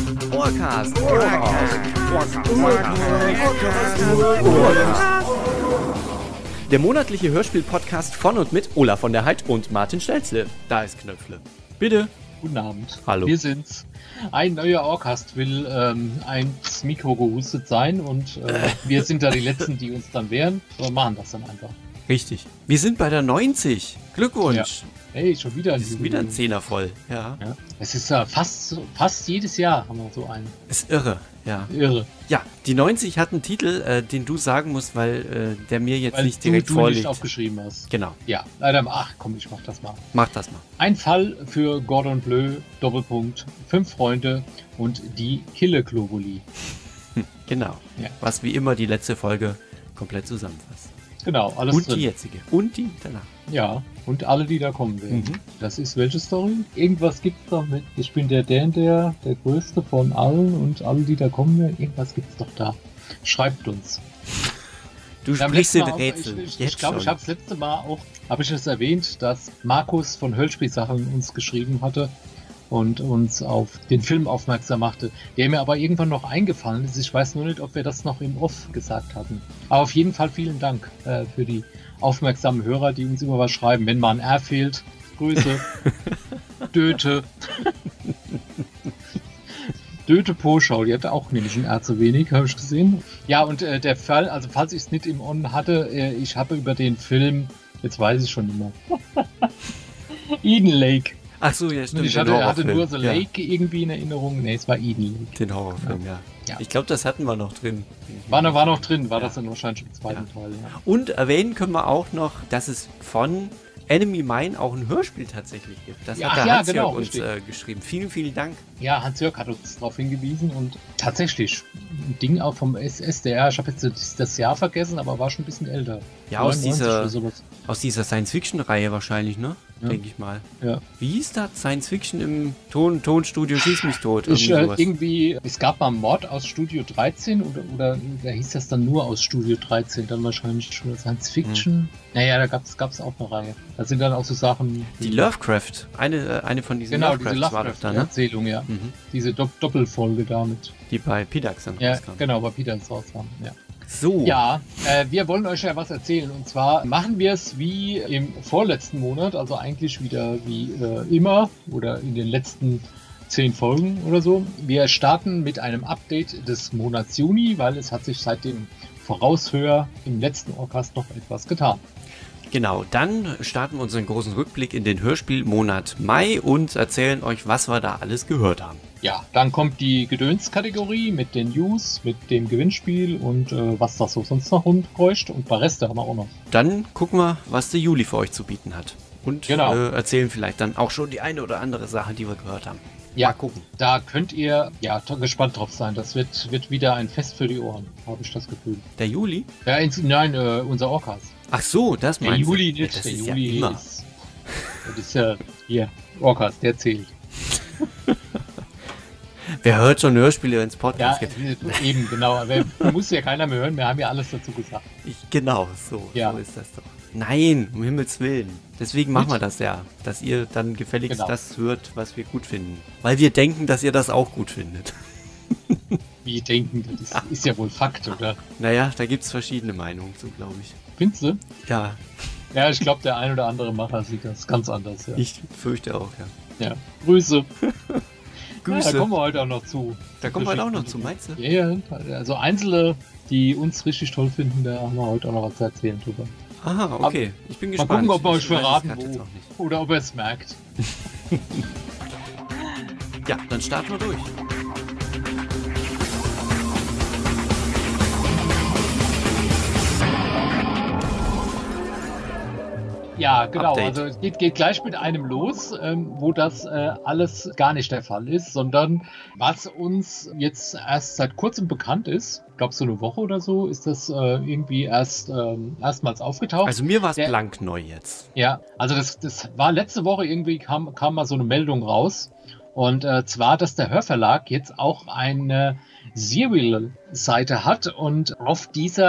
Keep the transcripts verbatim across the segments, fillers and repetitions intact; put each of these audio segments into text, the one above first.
Ohrcast. Der monatliche Hörspiel-Podcast von und mit Ola von der Heid und Martin Stelzle. Da ist Knöpfle. Bitte. Guten Abend. Hallo. Wir sind's. Ein neuer Ohrcast will ähm, ins Mikro gehustet sein und äh, wir sind da die Letzten, die uns dann wehren. Wir machen das dann einfach. Richtig. Wir sind bei der neunzig. Glückwunsch. Ja. Hey, schon wieder ein Es ist wieder ein Zehner voll. Ja. Ja. Es ist ja fast, fast jedes Jahr haben wir so einen. Ist irre. Ja. Irre. Ja, die neunzig hat einen Titel, äh, den du sagen musst, weil äh, der mir jetzt Weil nicht direkt du, du vorliegt. nicht aufgeschrieben hast. Genau. Ja, leider. Ach komm, ich mach das mal. Mach das mal. Ein Fall für Gordon Bleu, Doppelpunkt, fünf Freunde und die Kille-Globuli. Hm, genau. Ja. Was wie immer die letzte Folge komplett zusammenfasst. Genau, alles Und drin. die jetzige. Und die danach. Ja, und alle, die da kommen werden. Mhm. Das ist welche Story? Irgendwas gibt's doch mit, ich bin der, der, der, der Größte von allen und alle, die da kommen werden, irgendwas gibt's doch da. Schreibt uns. Du Wir haben sprichst letztes in Mal auch- Rätsel. Ich, ich, Jetzt ich glaube, ich schon. habe das letzte Mal auch, habe ich es erwähnt, dass Markus von Hörspielsachen uns geschrieben hatte und uns auf den Film aufmerksam machte, der mir aber irgendwann noch eingefallen ist. Ich weiß nur nicht, ob wir das noch im Off gesagt hatten. Aber auf jeden Fall vielen Dank äh, für die aufmerksamen Hörer, die uns immer was schreiben. Wenn mal ein R fehlt, Grüße. Döte. Döte Poschau, die hatte auch nämlich ein R zu wenig, habe ich gesehen. Ja, und äh, der Fall, also falls ich es nicht im On hatte, äh, ich habe über den Film, jetzt weiß ich schon immer, Eden Lake. Ach so, ja, Und stimmt. ich den hatte, hatte Horrorfilm. nur The Ja, Lake irgendwie in Erinnerung. Nee, es war Eden Lake. den Horrorfilm, ja. Ja. Ich glaube, das hatten wir noch drin. War noch, war noch drin, war Ja. das dann wahrscheinlich im zweiten Ja. Teil. Ja. Und erwähnen können wir auch noch, dass es von Enemy Mine auch ein Hörspiel tatsächlich gibt. Das Ja, hat der ach ja, Hans-Jörg genau, uns richtig. äh, geschrieben. Vielen, vielen Dank. Ja, Hans-Jörg hat uns darauf hingewiesen und tatsächlich ein Ding auch vom S D R. Ich habe jetzt das- das Jahr vergessen, aber war schon ein bisschen älter. Ja, aus neunundneunzig dieser, oder sowas. aus dieser Science-Fiction-Reihe wahrscheinlich, ne? Ja. Denke ich mal. Ja. Wie hieß das? Science-Fiction im Ton Tonstudio Schieß mich tot. Ich, Irgendwie äh, sowas. irgendwie, es gab mal Mord aus Studio dreizehn oder, oder da hieß das dann nur aus Studio dreizehn, dann wahrscheinlich schon Science Fiction. Naja, da gab es auch eine Reihe. Da sind dann auch so Sachen. Die Lovecraft. Eine, äh, eine von diesen Genau, diese Lovecrafts war doch da, ne? Lovecraft-Erzählung, ja. Mhm. Diese Dopp Doppelfolge damit. Die bei Pidax dann Ja, rauskam. genau, bei Peter ins rauskam. Ja. So. Ja, äh, wir wollen euch ja was erzählen. Und zwar machen wir es wie im vorletzten Monat, also eigentlich wieder wie äh, immer oder in den letzten zehn Folgen oder so. Wir starten mit einem Update des Monats Juni, weil es hat sich seit dem Voraushör im letzten Orcast noch etwas getan. Genau, dann starten wir unseren großen Rückblick in den Hörspielmonat Mai und erzählen euch, was wir da alles gehört haben. Ja, dann kommt die Gedönskategorie mit den News, mit dem Gewinnspiel und äh, was das so sonst noch rumräuscht. Und ein paar Reste haben wir auch noch. Dann gucken wir, was der Juli für euch zu bieten hat. Und Genau. äh, erzählen vielleicht dann auch schon die eine oder andere Sache, die wir gehört haben. Ja, Mal gucken. da könnt ihr ja to- gespannt drauf sein. Das wird, wird wieder ein Fest für die Ohren, habe ich das Gefühl. Der Juli? Ja, ins, nein, äh, unser Orcast. Ach so, das Der meinst Juli du? nicht, Ja, das der ist Juli ja immer. ist. Das ist ja hier, Orcast, der zählt. Wer hört schon Hörspiele ins Ja, Podcast? gibt? äh, eben, genau. Aber muss ja keiner mehr hören, wir haben ja alles dazu gesagt. Ich, genau, so, Ja. so ist das doch. Nein, um Himmels Willen. Deswegen machen Nicht? wir das ja, dass ihr dann gefälligst Genau. das hört, was wir gut finden. Weil wir denken, dass ihr das auch gut findet. Wie denken, das ist, ist ja wohl Fakt, oder? Naja, da gibt es verschiedene Meinungen zu, glaube ich. Findest du? Ja, Ja, ich glaube, der ein oder andere Macher sieht das ganz anders. Ja. ich fürchte auch, ja. Ja. Grüße. Grüße. Ja, da kommen wir heute auch noch zu. Da kommen wir heute auch noch zu, meinst du? Ja, ja, also Einzelne, die uns richtig toll finden, da haben wir heute auch noch was zu erzählen drüber. Aha, okay. Ich bin Mal gespannt. gucken, ob wir euch Ich weiß es verraten, grad jetzt wo. auch nicht. Oder ob ihr es merkt. Ja, dann starten wir durch. Ja, genau. Update. Also es geht, geht gleich mit einem los, ähm, wo das äh, alles gar nicht der Fall ist, sondern was uns jetzt erst seit kurzem bekannt ist, ich glaube so eine Woche oder so, ist das äh, irgendwie erst ähm, erstmals aufgetaucht. Also mir war es Der- blank neu jetzt. Ja, also das, das war letzte Woche irgendwie, kam, kam mal so eine Meldung raus. Und äh, zwar, dass der Hörverlag jetzt auch eine Serial-Seite hat und auf dieser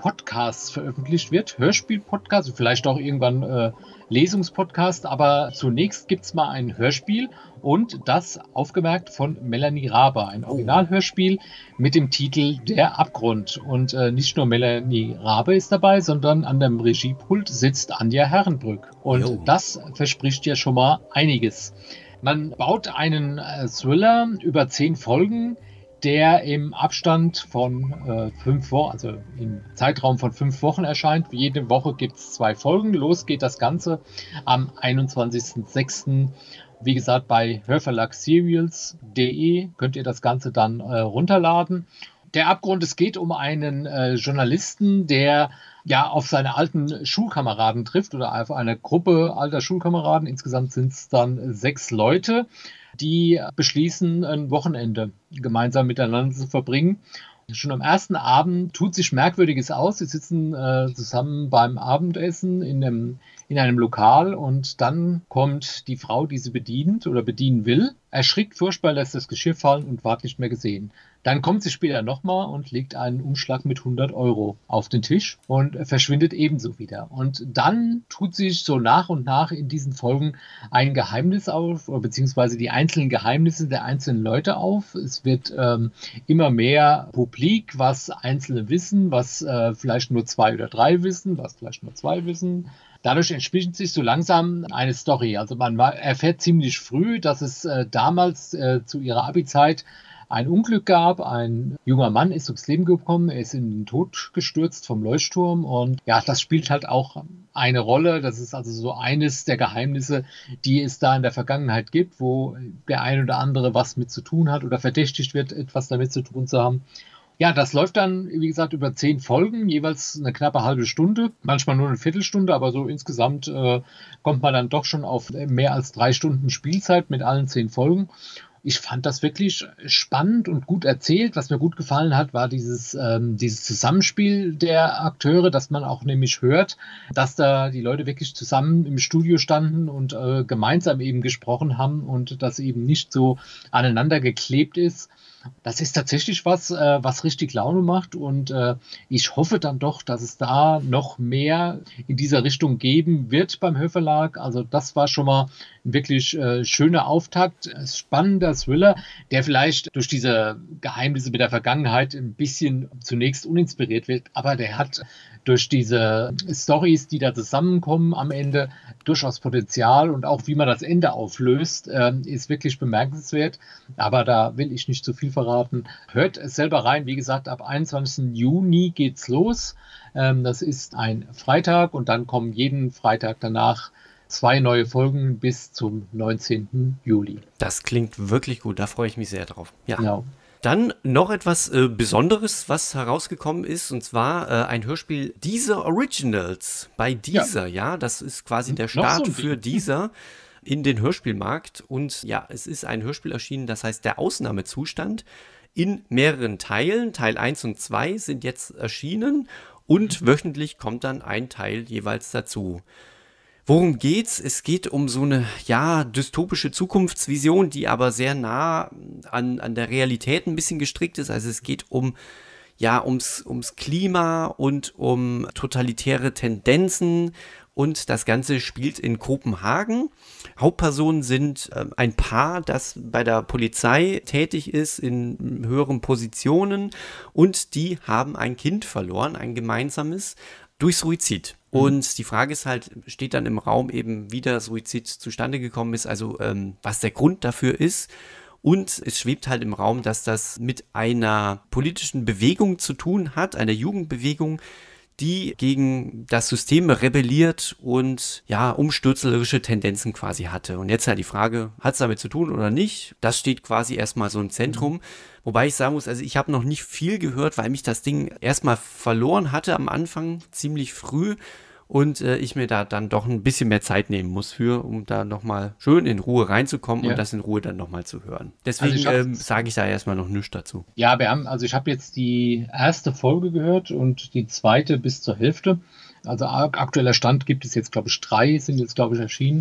Podcasts veröffentlicht wird. Hörspiel-Podcast, vielleicht auch irgendwann äh, Lesungspodcast, aber zunächst gibt es mal ein Hörspiel und das aufgemerkt von Melanie Rabe, ein Originalhörspiel mit dem Titel Der Abgrund. Und äh, nicht nur Melanie Rabe ist dabei, sondern an dem Regiepult sitzt Anja Herrenbrück. Und Jo. das verspricht ja schon mal einiges. Man baut einen äh, Thriller über zehn Folgen, der im Abstand von äh, fünf Wochen, also im Zeitraum von fünf Wochen erscheint. Jede Woche gibt es zwei Folgen. Los geht das Ganze am einundzwanzigsten sechsten Wie gesagt, bei hörverlag serials punkt de könnt ihr das Ganze dann äh, runterladen. Der Abgrund, es geht um einen äh, Journalisten, der ja auf seine alten Schulkameraden trifft oder auf eine Gruppe alter Schulkameraden. Insgesamt sind es dann sechs Leute, die beschließen, ein Wochenende gemeinsam miteinander zu verbringen. Schon am ersten Abend tut sich Merkwürdiges aus. Sie sitzen äh, zusammen beim Abendessen in einem, in einem Lokal und dann kommt die Frau, die sie bedient oder bedienen will, erschrickt furchtbar, lässt das Geschirr fallen und wird nicht mehr gesehen. Dann kommt sie später nochmal und legt einen Umschlag mit hundert Euro auf den Tisch und verschwindet ebenso wieder. Und dann tut sich so nach und nach in diesen Folgen ein Geheimnis auf, oder beziehungsweise die einzelnen Geheimnisse der einzelnen Leute auf. Es wird ähm, immer mehr publik, was Einzelne wissen, was äh, vielleicht nur zwei oder drei wissen, was vielleicht nur zwei wissen. Dadurch entspinnt sich so langsam eine Story. Also man erfährt ziemlich früh, dass es äh, damals äh, zu ihrer Abi-Zeit ein Unglück gab. Ein junger Mann ist ums Leben gekommen, er ist in den Tod gestürzt vom Leuchtturm und ja, das spielt halt auch eine Rolle. Das ist also so eines der Geheimnisse, die es da in der Vergangenheit gibt, wo der ein oder andere was mit zu tun hat oder verdächtigt wird, etwas damit zu tun zu haben. Ja, das läuft dann, wie gesagt, über zehn Folgen, jeweils eine knappe halbe Stunde, manchmal nur eine Viertelstunde, aber so insgesamt äh, kommt man dann doch schon auf mehr als drei Stunden Spielzeit mit allen zehn Folgen. Ich fand das wirklich spannend und gut erzählt. Was mir gut gefallen hat, war dieses, ähm, dieses Zusammenspiel der Akteure, dass man auch nämlich hört, dass da die Leute wirklich zusammen im Studio standen und äh, gemeinsam eben gesprochen haben und das eben nicht so aneinander geklebt ist. Das ist tatsächlich was, äh, was richtig Laune macht und äh, ich hoffe dann doch, dass es da noch mehr in dieser Richtung geben wird beim Hörverlag. Also das war schon mal ein wirklich äh, schöner Auftakt, ein spannender Thriller, der vielleicht durch diese Geheimnisse mit der Vergangenheit ein bisschen zunächst uninspiriert wird, aber der hat durch diese Storys, die da zusammenkommen am Ende, durchaus Potenzial und auch wie man das Ende auflöst, äh, ist wirklich bemerkenswert. Aber da will ich nicht zu viel verraten. Hört es selber rein. Wie gesagt, ab einundzwanzigsten Juni geht's los. Ähm, das ist ein Freitag und dann kommen jeden Freitag danach zwei neue Folgen bis zum neunzehnten Juli. Das klingt wirklich gut. Da freue ich mich sehr drauf. Ja. Genau. Dann noch etwas äh, Besonderes, was herausgekommen ist, und zwar äh, ein Hörspiel Deezer Originals bei Deezer, ja, ja das ist quasi der Start so für Deezer in den Hörspielmarkt und ja, es ist ein Hörspiel erschienen, das heißt Der Ausnahmezustand in mehreren Teilen, Teil eins und zwei sind jetzt erschienen und wöchentlich kommt dann ein Teil jeweils dazu. Worum geht's? Es geht um so eine, ja, dystopische Zukunftsvision, die aber sehr nah an, an der Realität ein bisschen gestrickt ist. Also es geht um, ja, ums, ums Klima und um totalitäre Tendenzen und das Ganze spielt in Kopenhagen. Hauptpersonen sind äh, ein Paar, das bei der Polizei tätig ist in höheren Positionen und die haben ein Kind verloren, ein gemeinsames, durch Suizid. Und die Frage ist halt, steht dann im Raum eben, wie der Suizid zustande gekommen ist, also ähm, was der Grund dafür ist. Und es schwebt halt im Raum, dass das mit einer politischen Bewegung zu tun hat, einer Jugendbewegung, die gegen das System rebelliert und ja, umstürzerische Tendenzen quasi hatte. Und jetzt halt die Frage, hat es damit zu tun oder nicht? Das steht quasi erstmal so im Zentrum. Wobei ich sagen muss, also ich habe noch nicht viel gehört, weil mich das Ding erstmal verloren hatte am Anfang, ziemlich früh. Und äh, ich mir da dann doch ein bisschen mehr Zeit nehmen muss für, um da nochmal schön in Ruhe reinzukommen ja. und das in Ruhe dann nochmal zu hören. Deswegen also ähm, sage ich da erstmal noch nichts dazu. Ja, wir haben, also ich habe jetzt die erste Folge gehört und die zweite bis zur Hälfte. Also aktueller Stand gibt es jetzt, glaube ich, drei, sind jetzt, glaube ich, erschienen.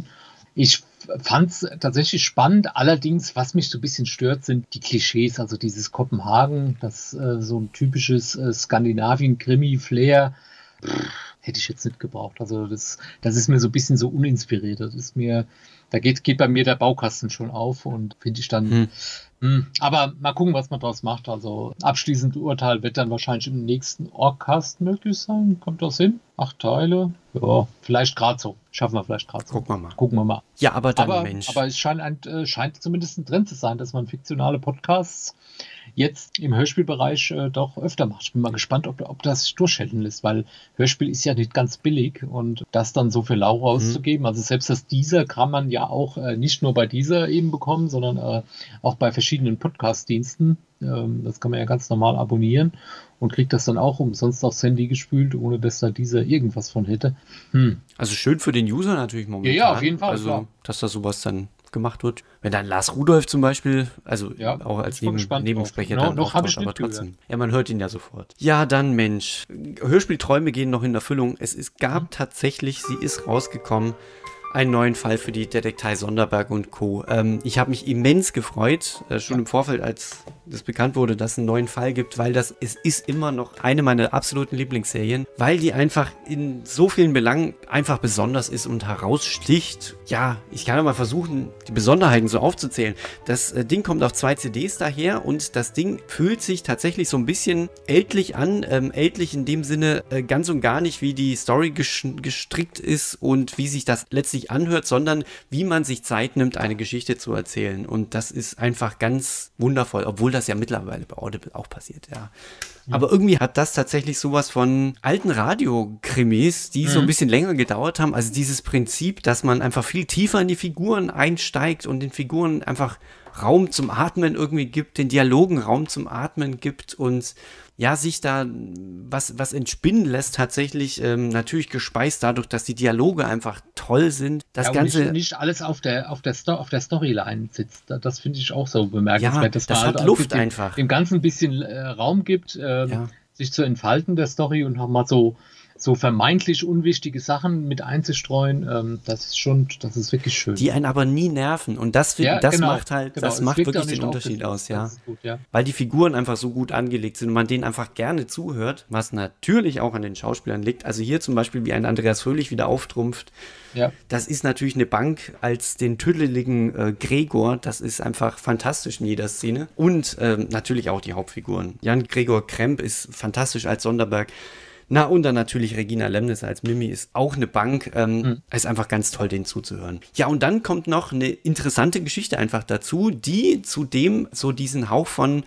Ich fand es tatsächlich spannend, allerdings, was mich so ein bisschen stört, sind die Klischees, also dieses Kopenhagen, das äh, so ein typisches äh, Skandinavien-Krimi-Flair, hätte ich jetzt nicht gebraucht. Also das, das ist mir so ein bisschen so uninspiriert. Das ist mir, da geht, geht bei mir der Baukasten schon auf und finde ich dann, hm. Mh, aber mal gucken, was man daraus macht. Also abschließend Urteil wird dann wahrscheinlich im nächsten Orcast möglich sein. Kommt das hin? Acht Teile? Ja, vielleicht gerade so. Schaffen wir vielleicht gerade so. Gucken wir mal. Gucken wir mal. Ja, aber dann, aber, Mensch. Aber es scheint, ein, äh, scheint zumindest ein Trend zu sein, dass man fiktionale Podcasts jetzt im Hörspielbereich äh, doch öfter macht. Ich bin mal gespannt, ob, ob das sich durchhalten lässt, weil Hörspiel ist ja nicht ganz billig und das dann so für lau rauszugeben, mhm. also selbst das Dieser kann man ja auch äh, nicht nur bei Dieser eben bekommen, sondern äh, auch bei verschiedenen Podcast-Diensten. Ähm, das kann man ja ganz normal abonnieren und kriegt das dann auch umsonst aufs Handy gespült, ohne dass da Dieser irgendwas von hätte. Hm. Also schön für den User natürlich momentan. Ja, ja, auf jeden Fall. Also, klar. dass da sowas dann gemacht wird. Wenn dann Lars Rudolph zum Beispiel, also ja, auch als Neben Nebensprecher no, dann noch auftaucht, aber trotzdem. Gehört. Ja, man hört ihn ja sofort. Ja, dann Mensch. Hörspielträume gehen noch in Erfüllung. Es ist, gab mhm. tatsächlich, sie ist rausgekommen, einen neuen Fall für die Detektei Sonderberg und Co. Ähm, ich habe mich immens gefreut, äh, schon im Vorfeld, als das bekannt wurde, dass es einen neuen Fall gibt, weil das es ist immer noch eine meiner absoluten Lieblingsserien, weil die einfach in so vielen Belangen einfach besonders ist und heraussticht. Ja, ich kann ja mal versuchen, die Besonderheiten so aufzuzählen. Das äh, Ding kommt auf zwei C Ds daher und das Ding fühlt sich tatsächlich so ein bisschen ältlich an. Ähm, ältlich in dem Sinne äh, ganz und gar nicht, wie die Story gesch- gestrickt ist und wie sich das letztlich anhört, sondern wie man sich Zeit nimmt, eine Geschichte zu erzählen. Und das ist einfach ganz wundervoll, obwohl das ja mittlerweile bei Audible auch passiert, ja. Ja. Aber irgendwie hat das tatsächlich sowas von alten Radiokrimis, die mhm. so ein bisschen länger gedauert haben. Also dieses Prinzip, dass man einfach viel tiefer in die Figuren einsteigt und den Figuren einfach Raum zum Atmen irgendwie gibt, den Dialogen Raum zum Atmen gibt und ja, sich da was, was entspinnen lässt, tatsächlich ähm, natürlich gespeist dadurch, dass die Dialoge einfach toll sind. Das ja, Ganze nicht, nicht alles auf der, auf der, Sto- auf der Storyline sitzt. Das finde ich auch so bemerkenswert. Ja, dass das man hat halt Luft dem, einfach. Dem Ganzen ein bisschen äh, Raum gibt, äh, ja. sich zu entfalten der Story und nochmal so so vermeintlich unwichtige Sachen mit einzustreuen, ähm, das ist schon, das ist wirklich schön. Die einen aber nie nerven und das, ja, das genau, macht halt, genau. das es macht wirklich den Unterschied aus, ja. Gut, ja. Weil die Figuren einfach so gut angelegt sind und man denen einfach gerne zuhört, was natürlich auch an den Schauspielern liegt. Also hier zum Beispiel, wie ein Andreas Fröhlich wieder auftrumpft, ja. Das ist natürlich eine Bank als den tüdeligen äh, Gregor, das ist einfach fantastisch in jeder Szene und ähm, natürlich auch die Hauptfiguren. Jan Gregor Kremp ist fantastisch als Sonderberg. Na, und dann natürlich Regina Lemnitz als Mimi ist auch eine Bank. Ähm, mhm. Ist einfach ganz toll, denen zuzuhören. Ja, und dann kommt noch eine interessante Geschichte einfach dazu, die zudem so diesen Hauch von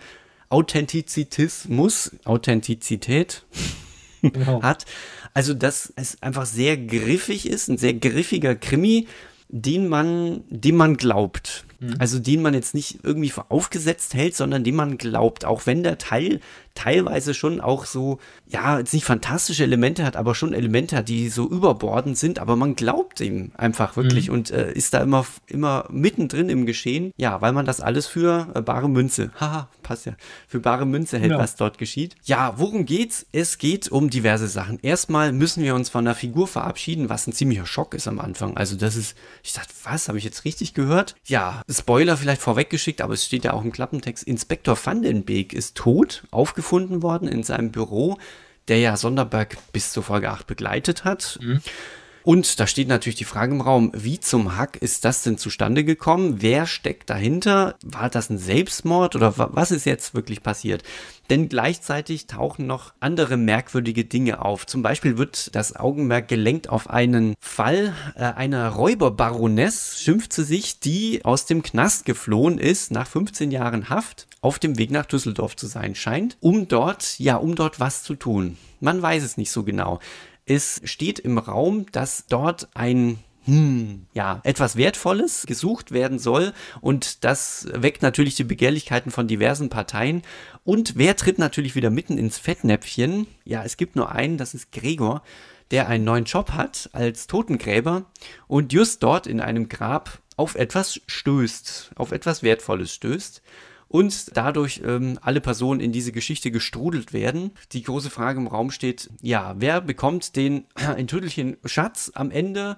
Authentizitismus, Authentizität genau. hat. Also, dass es einfach sehr griffig ist, ein sehr griffiger Krimi, den man, dem man glaubt. Mhm. Also den man jetzt nicht irgendwie für aufgesetzt hält, sondern dem man glaubt. Auch wenn der Teil teilweise schon auch so, ja, jetzt nicht fantastische Elemente hat, aber schon Elemente hat, die so überbordend sind, aber man glaubt ihm einfach wirklich mhm. und äh, ist da immer, immer mittendrin im Geschehen. Ja, weil man das alles für äh, bare Münze, haha, passt ja, für bare Münze hält, ja. was dort geschieht. Ja, worum geht's? Es geht um diverse Sachen. Erstmal müssen wir uns von einer Figur verabschieden, was ein ziemlicher Schock ist am Anfang. Also das ist, ich dachte, was, habe ich jetzt richtig gehört? Ja, Spoiler vielleicht vorweggeschickt, aber es steht ja auch im Klappentext, Inspektor van den Beek ist tot, aufgefunden worden in seinem Büro, der ja Sonderberg bis zur Folge acht begleitet hat. Mhm. Und da steht natürlich die Frage im Raum, wie zum Hack ist das denn zustande gekommen? Wer steckt dahinter? War das ein Selbstmord oder was ist jetzt wirklich passiert? Denn gleichzeitig tauchen noch andere merkwürdige Dinge auf. Zum Beispiel wird das Augenmerk gelenkt auf einen Fall äh, einer Räuberbaroness, schimpft sie sich, die aus dem Knast geflohen ist, nach fünfzehn Jahren Haft, auf dem Weg nach Düsseldorf zu sein scheint, um dort, ja, um dort was zu tun. Man weiß es nicht so genau. Es steht im Raum, dass dort ein, hm, ja, etwas Wertvolles gesucht werden soll und das weckt natürlich die Begehrlichkeiten von diversen Parteien. Und wer tritt natürlich wieder mitten ins Fettnäpfchen? Ja, es gibt nur einen, das ist Gregor, der einen neuen Job hat als Totengräber und just dort in einem Grab auf etwas stößt, auf etwas Wertvolles stößt. Und dadurch ähm, alle Personen in diese Geschichte gestrudelt werden. Die große Frage im Raum steht, ja, wer bekommt den ein Tüttelchen Schatz am Ende?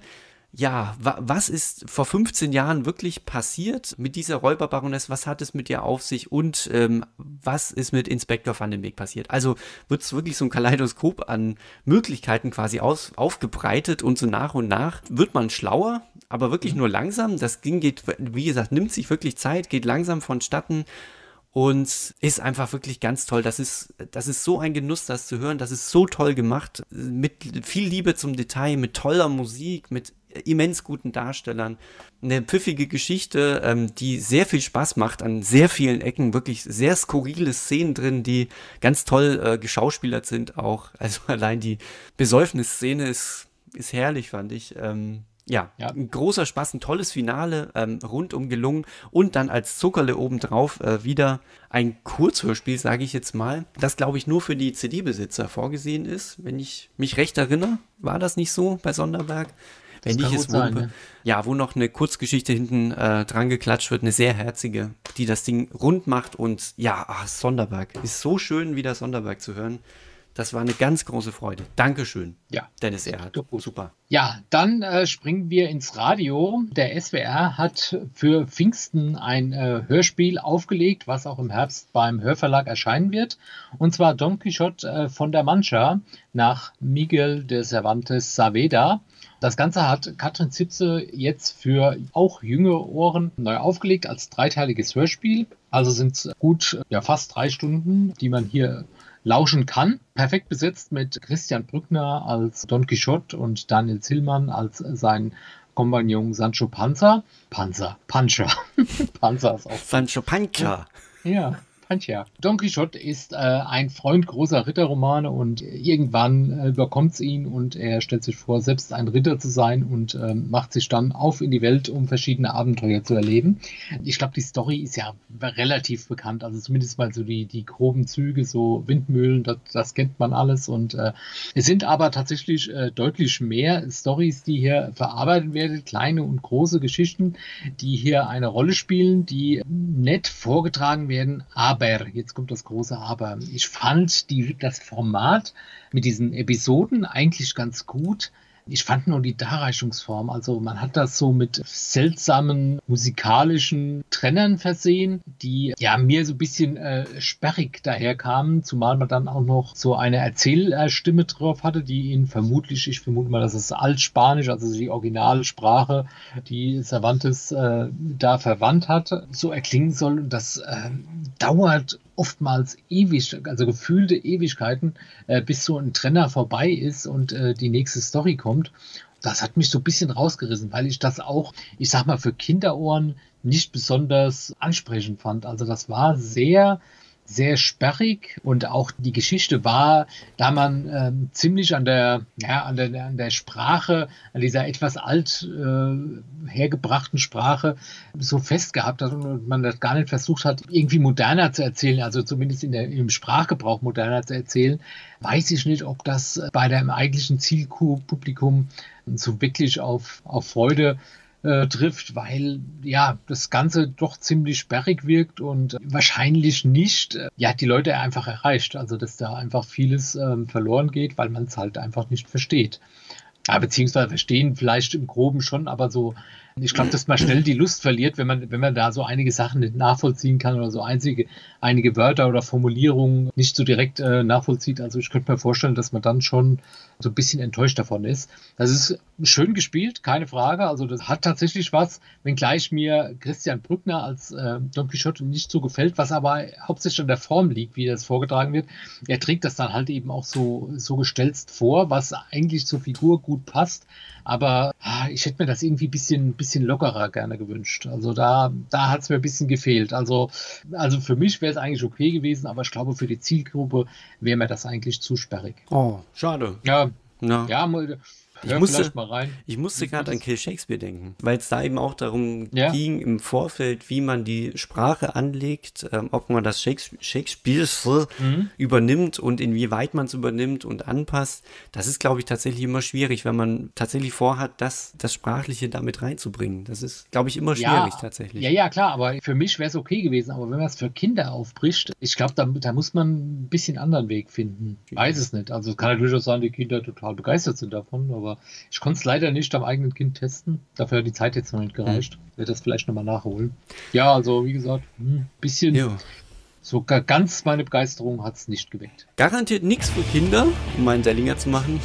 Ja, wa was ist vor fünfzehn Jahren wirklich passiert mit dieser Räuberbaroness? Was hat es mit ihr auf sich? Und ähm, was ist mit Inspektor Van den Beek passiert? Also wird es wirklich so ein Kaleidoskop an Möglichkeiten quasi aus, aufgebreitet und so nach und nach wird man schlauer, aber wirklich nur langsam. Das Ding geht, wie gesagt, nimmt sich wirklich Zeit, geht langsam vonstatten. Und ist einfach wirklich ganz toll. Das ist, das ist so ein Genuss, das zu hören. Das ist so toll gemacht. Mit viel Liebe zum Detail, mit toller Musik, mit immens guten Darstellern. Eine pfiffige Geschichte, ähm, die sehr viel Spaß macht an sehr vielen Ecken. Wirklich sehr skurrile Szenen drin, die ganz toll äh, geschauspielert sind auch. Also allein die Besäufnisszene ist, ist herrlich, fand ich. Ähm, Ja, ja, ein großer Spaß, ein tolles Finale, ähm, rundum gelungen und dann als Zuckerle obendrauf äh, wieder ein Kurzhörspiel, sage ich jetzt mal, das glaube ich nur für die C D-Besitzer vorgesehen ist, wenn ich mich recht erinnere. War das nicht so bei Sonderberg? Wenn ich es sein, ne? Ja, wo noch eine Kurzgeschichte hinten äh, dran geklatscht wird, eine sehr herzige, die das Ding rund macht und ja, ach, Sonderberg, ist so schön, wieder Sonderberg zu hören. Das war eine ganz große Freude. Dankeschön, ja, Dennis Erhardt. Super. Ja, dann äh, springen wir ins Radio. Der S W R hat für Pfingsten ein äh, Hörspiel aufgelegt, was auch im Herbst beim Hörverlag erscheinen wird. Und zwar Don Quixote äh, von der Mancha nach Miguel de Cervantes Saavedra. Das Ganze hat Katrin Zipse jetzt für auch jüngere Ohren neu aufgelegt als dreiteiliges Hörspiel. Also sind es gut, ja, fast drei Stunden, die man hier lauschen kann. Perfekt besetzt mit Christian Brückner als Don Quixote und Daniel Zillmann als sein Kompagnon Sancho Panza. Panzer, Pancha. Panzer ist auch. Sancho Pancha. Ja. Pancha. Don Quixote ist äh, ein Freund großer Ritterromane und irgendwann äh, überkommt es ihn und er stellt sich vor, selbst ein Ritter zu sein und äh, macht sich dann auf in die Welt, um verschiedene Abenteuer zu erleben. Ich glaube, die Story ist ja relativ bekannt, also zumindest mal so die, die groben Züge, so Windmühlen, das, das kennt man alles und äh, es sind aber tatsächlich äh, deutlich mehr Storys, die hier verarbeitet werden, kleine und große Geschichten, die hier eine Rolle spielen, die nett vorgetragen werden, aber Aber, jetzt kommt das große Aber. Ich fand die, das Format mit diesen Episoden eigentlich ganz gut. Ich fand nur die Darreichungsform, also man hat das so mit seltsamen musikalischen Trennern versehen, die ja mir so ein bisschen äh, sperrig daherkamen, zumal man dann auch noch so eine Erzählstimme drauf hatte, die ihn vermutlich, ich vermute mal, das ist Altspanisch, also die Originalsprache, die Cervantes äh, da verwandt hat, so erklingen soll. Und das äh, dauert oftmals ewig, also gefühlte Ewigkeiten, äh, bis so ein Trenner vorbei ist und äh, die nächste Story kommt. Das hat mich so ein bisschen rausgerissen, weil ich das auch, ich sag mal, für Kinderohren nicht besonders ansprechend fand. Also das war sehr, sehr sperrig und auch die Geschichte war, da man ähm, ziemlich an der, ja, an der, an der Sprache, an dieser etwas alt äh, hergebrachten Sprache so festgehabt hat und man das gar nicht versucht hat, irgendwie moderner zu erzählen, also zumindest in der, im Sprachgebrauch moderner zu erzählen, weiß ich nicht, ob das bei dem eigentlichen Zielpublikum so wirklich auf, auf Freude Äh, trifft, weil ja das Ganze doch ziemlich sperrig wirkt und wahrscheinlich nicht äh, ja die Leute einfach erreicht, also dass da einfach vieles ähm, verloren geht, weil man es halt einfach nicht versteht. Ja, beziehungsweise verstehen vielleicht im Groben schon, aber so, ich glaube, dass man schnell die Lust verliert, wenn man, wenn man da so einige Sachen nicht nachvollziehen kann oder so einzige, einige Wörter oder Formulierungen nicht so direkt äh, nachvollzieht. Also ich könnte mir vorstellen, dass man dann schon so ein bisschen enttäuscht davon ist. Das ist schön gespielt, keine Frage. Also das hat tatsächlich was, wenngleich mir Christian Brückner als äh, Don Quixote nicht so gefällt, was aber hauptsächlich an der Form liegt, wie das vorgetragen wird. Er trägt das dann halt eben auch so, so gestelzt vor, was eigentlich zur Figur gut passt. Aber ah, ich hätte mir das irgendwie ein bisschen, bisschen lockerer gerne gewünscht. Also da, da hat es mir ein bisschen gefehlt. Also, also für mich wäre es eigentlich okay gewesen, aber ich glaube, für die Zielgruppe wäre mir das eigentlich zu sperrig. Oh, schade. Ja, Na. ja, Ich musste, mal rein. Ich musste gerade an Kill Shakespeare denken, weil es da eben auch darum ja. ging im Vorfeld, wie man die Sprache anlegt, ähm, ob man das Shakespeare, Shakespeare mhm. übernimmt und inwieweit man es übernimmt und anpasst. Das ist, glaube ich, tatsächlich immer schwierig, wenn man tatsächlich vorhat, das, das Sprachliche damit reinzubringen. Das ist, glaube ich, immer schwierig ja, tatsächlich. Ja, ja, klar, aber für mich wäre es okay gewesen. Aber wenn man es für Kinder aufbricht, ich glaube, da, da muss man ein bisschen anderen Weg finden. Ich weiß es nicht. Also es kann ja durchaus sein, die Kinder total begeistert sind davon, aber aber ich konnte es leider nicht am eigenen Kind testen. Dafür hat die Zeit jetzt noch nicht gereicht. Mhm. Werde das vielleicht nochmal nachholen. Ja, also wie gesagt, ein bisschen... Jo. So ganz meine Begeisterung hat es nicht geweckt. Garantiert nichts für Kinder, um einen Sellinger zu machen,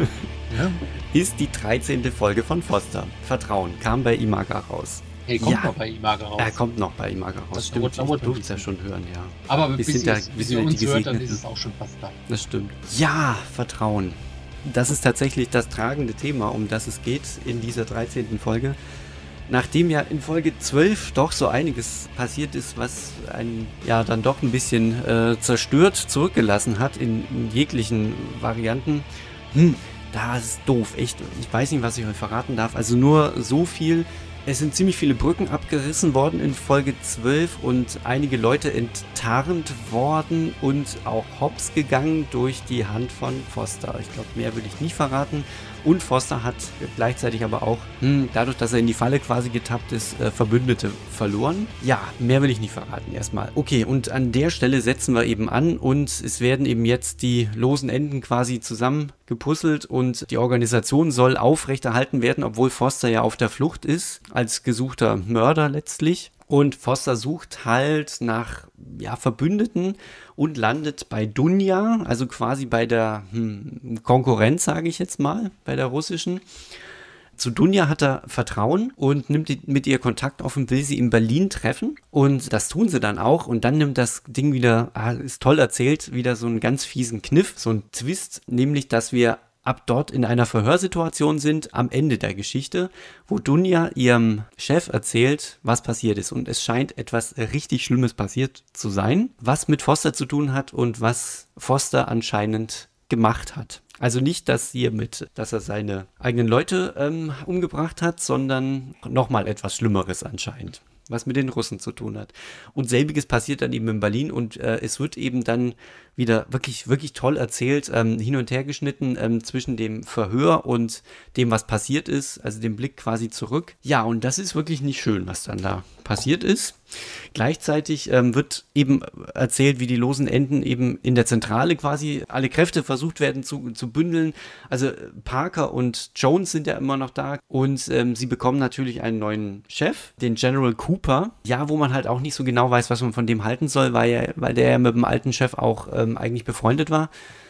ja. Ist die dreizehnte Folge von Foster. Vertrauen, kam bei Imaga raus. Hey, kommt ja. noch bei Imaga raus. Er kommt noch bei Imaga raus, das stimmt. Ich durfte es ja schon hören, ja. Aber bis, bis, ihr, bis ihr uns hört, dann ist es auch schon fast da. Das stimmt. Ja, Vertrauen. Das ist tatsächlich das tragende Thema, um das es geht in dieser dreizehnten Folge. Nachdem ja in Folge zwölf doch so einiges passiert ist, was einen ja dann doch ein bisschen äh, zerstört zurückgelassen hat in, in jeglichen Varianten. Hm, das ist doof, echt. Ich weiß nicht, was ich euch verraten darf. Also nur so viel. Es sind ziemlich viele Brücken abgerissen worden in Folge zwölf und einige Leute enttarnt worden und auch hops gegangen durch die Hand von Foster. Ich glaube, mehr will ich nicht verraten. Und Foster hat gleichzeitig aber auch, hm, dadurch, dass er in die Falle quasi getappt ist, äh, Verbündete verloren. Ja, mehr will ich nicht verraten erstmal. Okay, und an der Stelle setzen wir eben an und es werden eben jetzt die losen Enden quasi zusammengepuzzelt und die Organisation soll aufrechterhalten werden, obwohl Foster ja auf der Flucht ist, als gesuchter Mörder letztlich. Und Foster sucht halt nach ja, Verbündeten und landet bei Dunja, also quasi bei der hm, Konkurrenz, sage ich jetzt mal, bei der russischen. Zu Dunja hat er Vertrauen und nimmt die, mit ihr Kontakt auf und will sie in Berlin treffen. Und das tun sie dann auch. Und dann nimmt das Ding wieder, ah, ist toll erzählt, wieder so einen ganz fiesen Kniff, so einen Twist, nämlich, dass wir ab dort in einer Verhörsituation sind, am Ende der Geschichte, wo Dunja ihrem Chef erzählt, was passiert ist. Und es scheint etwas richtig Schlimmes passiert zu sein, was mit Foster zu tun hat und was Foster anscheinend gemacht hat. Also nicht, dass hiermit, dass er seine eigenen Leute ähm, umgebracht hat, sondern nochmal etwas Schlimmeres anscheinend, was mit den Russen zu tun hat. Und selbiges passiert dann eben in Berlin und äh, es wird eben dann wieder wirklich, wirklich toll erzählt, ähm, hin und her geschnitten ähm, zwischen dem Verhör und dem, was passiert ist, also dem Blick quasi zurück. Ja, und das ist wirklich nicht schön, was dann da passiert ist. Gleichzeitig ähm, wird eben erzählt, wie die losen Enden eben in der Zentrale quasi alle Kräfte versucht werden zu, zu bündeln. Also Parker und Jones sind ja immer noch da und ähm, sie bekommen natürlich einen neuen Chef, den General Cooper. Ja, wo man halt auch nicht so genau weiß, was man von dem halten soll, weil, er, weil der ja mit dem alten Chef auch ähm, eigentlich befreundet war.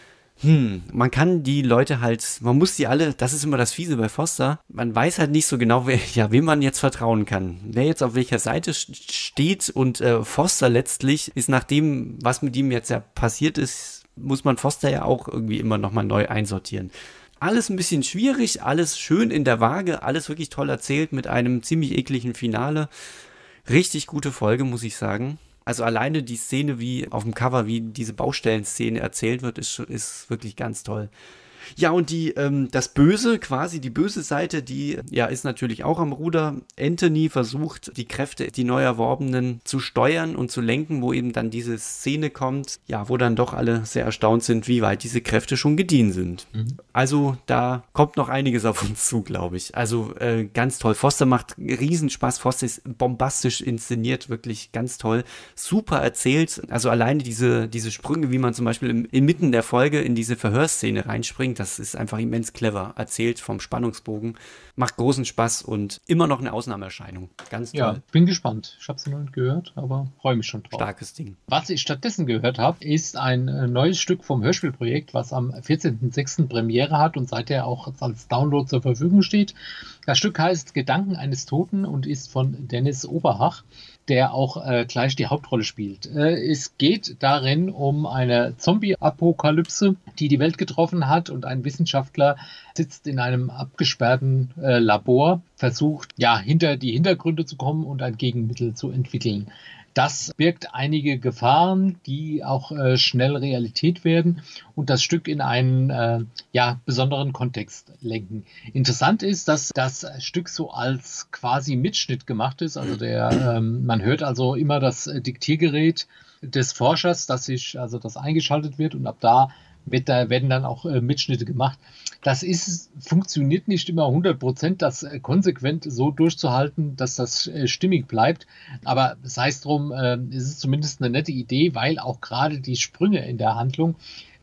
Hm, man kann die Leute halt, man muss die alle, das ist immer das Fiese bei Foster, man weiß halt nicht so genau, wer, ja, wem man jetzt vertrauen kann. Wer jetzt auf welcher Seite steht und äh, Foster letztlich ist nach dem, was mit ihm jetzt ja passiert ist, muss man Foster ja auch irgendwie immer nochmal neu einsortieren. Alles ein bisschen schwierig, alles schön in der Waage, alles wirklich toll erzählt mit einem ziemlich ekligen Finale. Richtig gute Folge, muss ich sagen. Also alleine die Szene, wie auf dem Cover, wie diese Baustellenszene erzählt wird, ist, ist wirklich ganz toll. Ja, und die, ähm, das Böse, quasi die böse Seite, die ja ist natürlich auch am Ruder. Anthony versucht, die Kräfte, die neu erworbenen, zu steuern und zu lenken, wo eben dann diese Szene kommt, ja, wo dann doch alle sehr erstaunt sind, wie weit diese Kräfte schon gediehen sind. Mhm. Also da kommt noch einiges auf uns zu, glaube ich. Also äh, ganz toll. Foster macht Riesenspaß. Foster ist bombastisch inszeniert, wirklich ganz toll. Super erzählt. Also alleine diese, diese Sprünge, wie man zum Beispiel im, inmitten der Folge in diese Verhörszene reinspringt, das ist einfach immens clever erzählt vom Spannungsbogen. Macht großen Spaß und immer noch eine Ausnahmeerscheinung. Ganz toll. Ja, bin gespannt. Ich habe es noch nicht gehört, aber freue mich schon drauf. Starkes Ding. Was ich stattdessen gehört habe, ist ein äh, neues Stück vom Hörspielprojekt, was am vierzehnten sechsten Premiere hat und seither auch als Download zur Verfügung steht. Das Stück heißt Gedanken eines Toten und ist von Dennis Oberhach, der auch äh, gleich die Hauptrolle spielt. Äh, es geht darin um eine Zombie-Apokalypse, die die Welt getroffen hat und ein Wissenschaftler sitzt in einem abgesperrten äh, Labor, versucht ja hinter die Hintergründe zu kommen und ein Gegenmittel zu entwickeln. Das birgt einige Gefahren, die auch äh, schnell Realität werden und das Stück in einen äh, ja, besonderen Kontext lenken. Interessant ist, dass das Stück so als quasi Mitschnitt gemacht ist. Also der, ähm, man hört also immer das Diktiergerät des Forschers, dass sich also das eingeschaltet wird und ab da wird da werden dann auch äh, Mitschnitte gemacht. Das ist, funktioniert nicht immer hundert Prozent, das äh, konsequent so durchzuhalten, dass das äh, stimmig bleibt. Aber sei es drum, äh, es ist zumindest eine nette Idee, weil auch gerade die Sprünge in der Handlung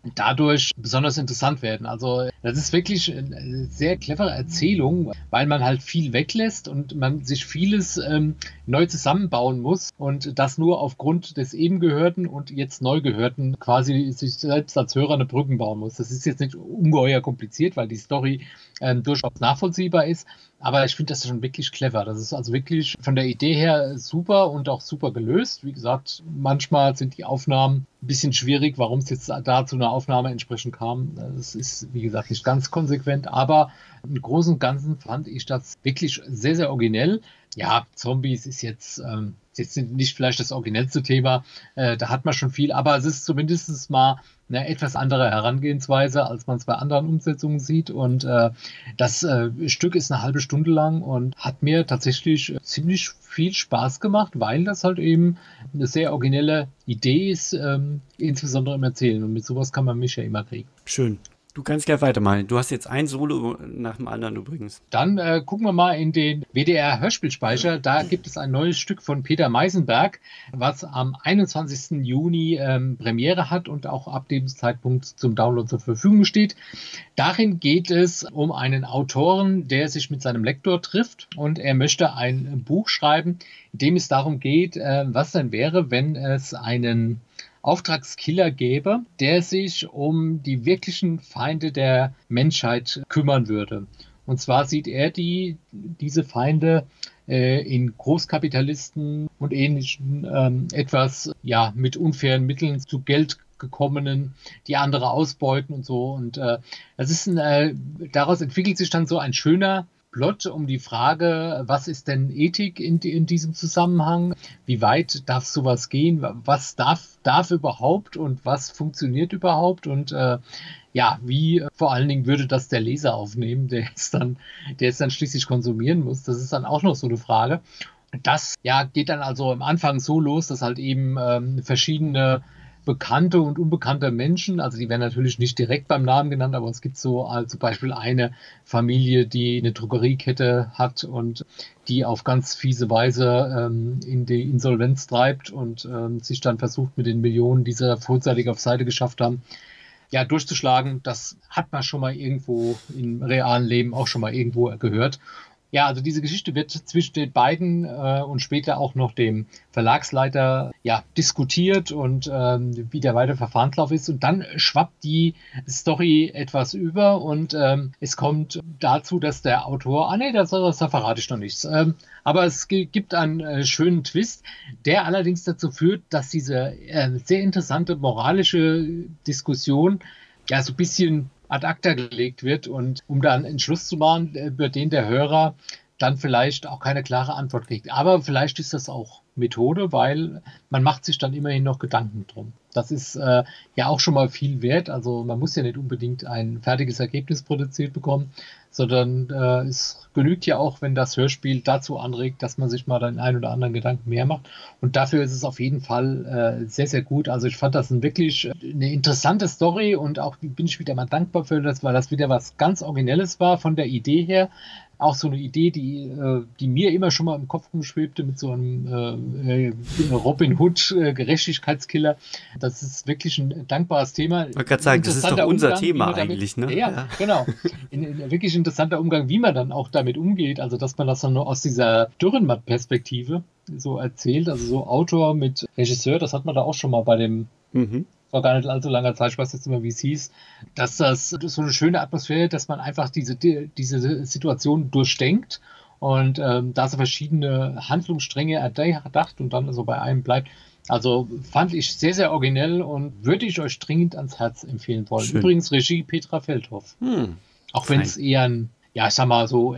dadurch besonders interessant werden. Also das ist wirklich eine sehr clevere Erzählung, weil man halt viel weglässt und man sich vieles ähm, neu zusammenbauen muss und das nur aufgrund des eben Gehörten und jetzt neu Gehörten quasi sich selbst als Hörer eine Brücken bauen muss. Das ist jetzt nicht ungeheuer kompliziert, weil die Story ähm, durchaus nachvollziehbar ist, aber ich finde das schon wirklich clever. Das ist also wirklich von der Idee her super und auch super gelöst. Wie gesagt, manchmal sind die Aufnahmen ein bisschen schwierig, warum es jetzt da zu einer Aufnahme entsprechend kam. Das ist, wie gesagt, nicht ganz konsequent, aber im Großen und Ganzen fand ich das wirklich sehr, sehr originell. Ja, Zombies ist jetzt, ähm, jetzt nicht vielleicht das originellste Thema, äh, da hat man schon viel, aber es ist zumindest mal eine etwas andere Herangehensweise, als man es bei anderen Umsetzungen sieht. Und äh, das äh, Stück ist eine halbe Stunde lang und hat mir tatsächlich ziemlich viel Spaß gemacht, weil das halt eben eine sehr originelle Idee ist, ähm, insbesondere im Erzählen. Und mit sowas kann man mich ja immer kriegen. Schön. Du kannst gleich weitermachen. Du hast jetzt ein Solo nach dem anderen übrigens. Dann äh, gucken wir mal in den W D R-Hörspielspeicher. Da gibt es ein neues Stück von Peter Meisenberg, was am einundzwanzigsten Juni ähm, Premiere hat und auch ab dem Zeitpunkt zum Download zur Verfügung steht. Darin geht es um einen Autoren, der sich mit seinem Lektor trifft und er möchte ein Buch schreiben, in dem es darum geht, äh, was denn wäre, wenn es einen Auftragskiller gäbe, der sich um die wirklichen Feinde der Menschheit kümmern würde. Und zwar sieht er die, diese Feinde äh, in Großkapitalisten und ähnlichen ähm, etwas ja mit unfairen Mitteln zu Geld gekommenen, die andere ausbeuten und so. Und äh, das ist ein, äh, daraus entwickelt sich dann so ein schöner Plot um die Frage, was ist denn Ethik in, in diesem Zusammenhang? Wie weit darf sowas gehen? Was darf, darf überhaupt und was funktioniert überhaupt? Und äh, ja, wie vor allen Dingen würde das der Leser aufnehmen, der es dann, der es dann schließlich konsumieren muss? Das ist dann auch noch so eine Frage. Das ja, geht dann also am Anfang so los, dass halt eben ähm, verschiedene bekannte und unbekannte Menschen, also die werden natürlich nicht direkt beim Namen genannt, aber es gibt so also zum Beispiel eine Familie, die eine Drogeriekette hat und die auf ganz fiese Weise ähm, in die Insolvenz treibt und ähm, sich dann versucht mit den Millionen, die sie vorzeitig auf Seite geschafft haben, ja, durchzuschlagen. Das hat man schon mal irgendwo im realen Leben auch schon mal irgendwo gehört. Ja, also diese Geschichte wird zwischen den beiden äh, und später auch noch dem Verlagsleiter ja diskutiert und ähm, wie der weitere Verfahrenslauf ist. Und dann schwappt die Story etwas über und ähm, es kommt dazu, dass der Autor, ah nee, das, das da verrate ich noch nichts. Ähm, aber es g- gibt einen äh, schönen Twist, der allerdings dazu führt, dass diese äh, sehr interessante moralische Diskussion ja so ein bisschen ad acta gelegt wird und um da einen Entschluss zu machen, über den der Hörer dann vielleicht auch keine klare Antwort kriegt. Aber vielleicht ist das auch Methode, weil man macht sich dann immerhin noch Gedanken drum. Das ist äh, ja auch schon mal viel wert. Also man muss ja nicht unbedingt ein fertiges Ergebnis produziert bekommen, sondern äh, es genügt ja auch, wenn das Hörspiel dazu anregt, dass man sich mal den einen oder anderen Gedanken mehr macht. Und dafür ist es auf jeden Fall äh, sehr, sehr gut. Also ich fand das ein wirklich eine interessante Story und auch bin ich wieder mal dankbar für das, weil das wieder was ganz Originelles war von der Idee her. Auch so eine Idee, die, äh, die mir immer schon mal im Kopf rumschwebte mit so einem äh, Robin Hood äh, Gerechtigkeitskiller. Das ist wirklich ein dankbares Thema. Ich wollte gerade sagen, das ist doch unser Umgang, Thema damit, eigentlich, ne? Ja, ja. Genau. Ein, ein wirklich interessanter Umgang, wie man dann auch damit umgeht. Also, dass man das dann nur aus dieser Dürrenmatt-Perspektive so erzählt. Also so Autor mit Regisseur, das hat man da auch schon mal bei dem mhm. vor gar nicht allzu langer Zeit, ich weiß jetzt immer, wie es hieß, dass das, das ist so eine schöne Atmosphäre, dass man einfach diese, diese Situation durchdenkt und ähm, da so verschiedene Handlungsstränge erdacht und dann so bei einem bleibt. Also fand ich sehr, sehr originell und würde ich euch dringend ans Herz empfehlen wollen. Schön. Übrigens Regie Petra Feldhoff. Hm. Auch wenn es eher ein, ja, ich sag mal so,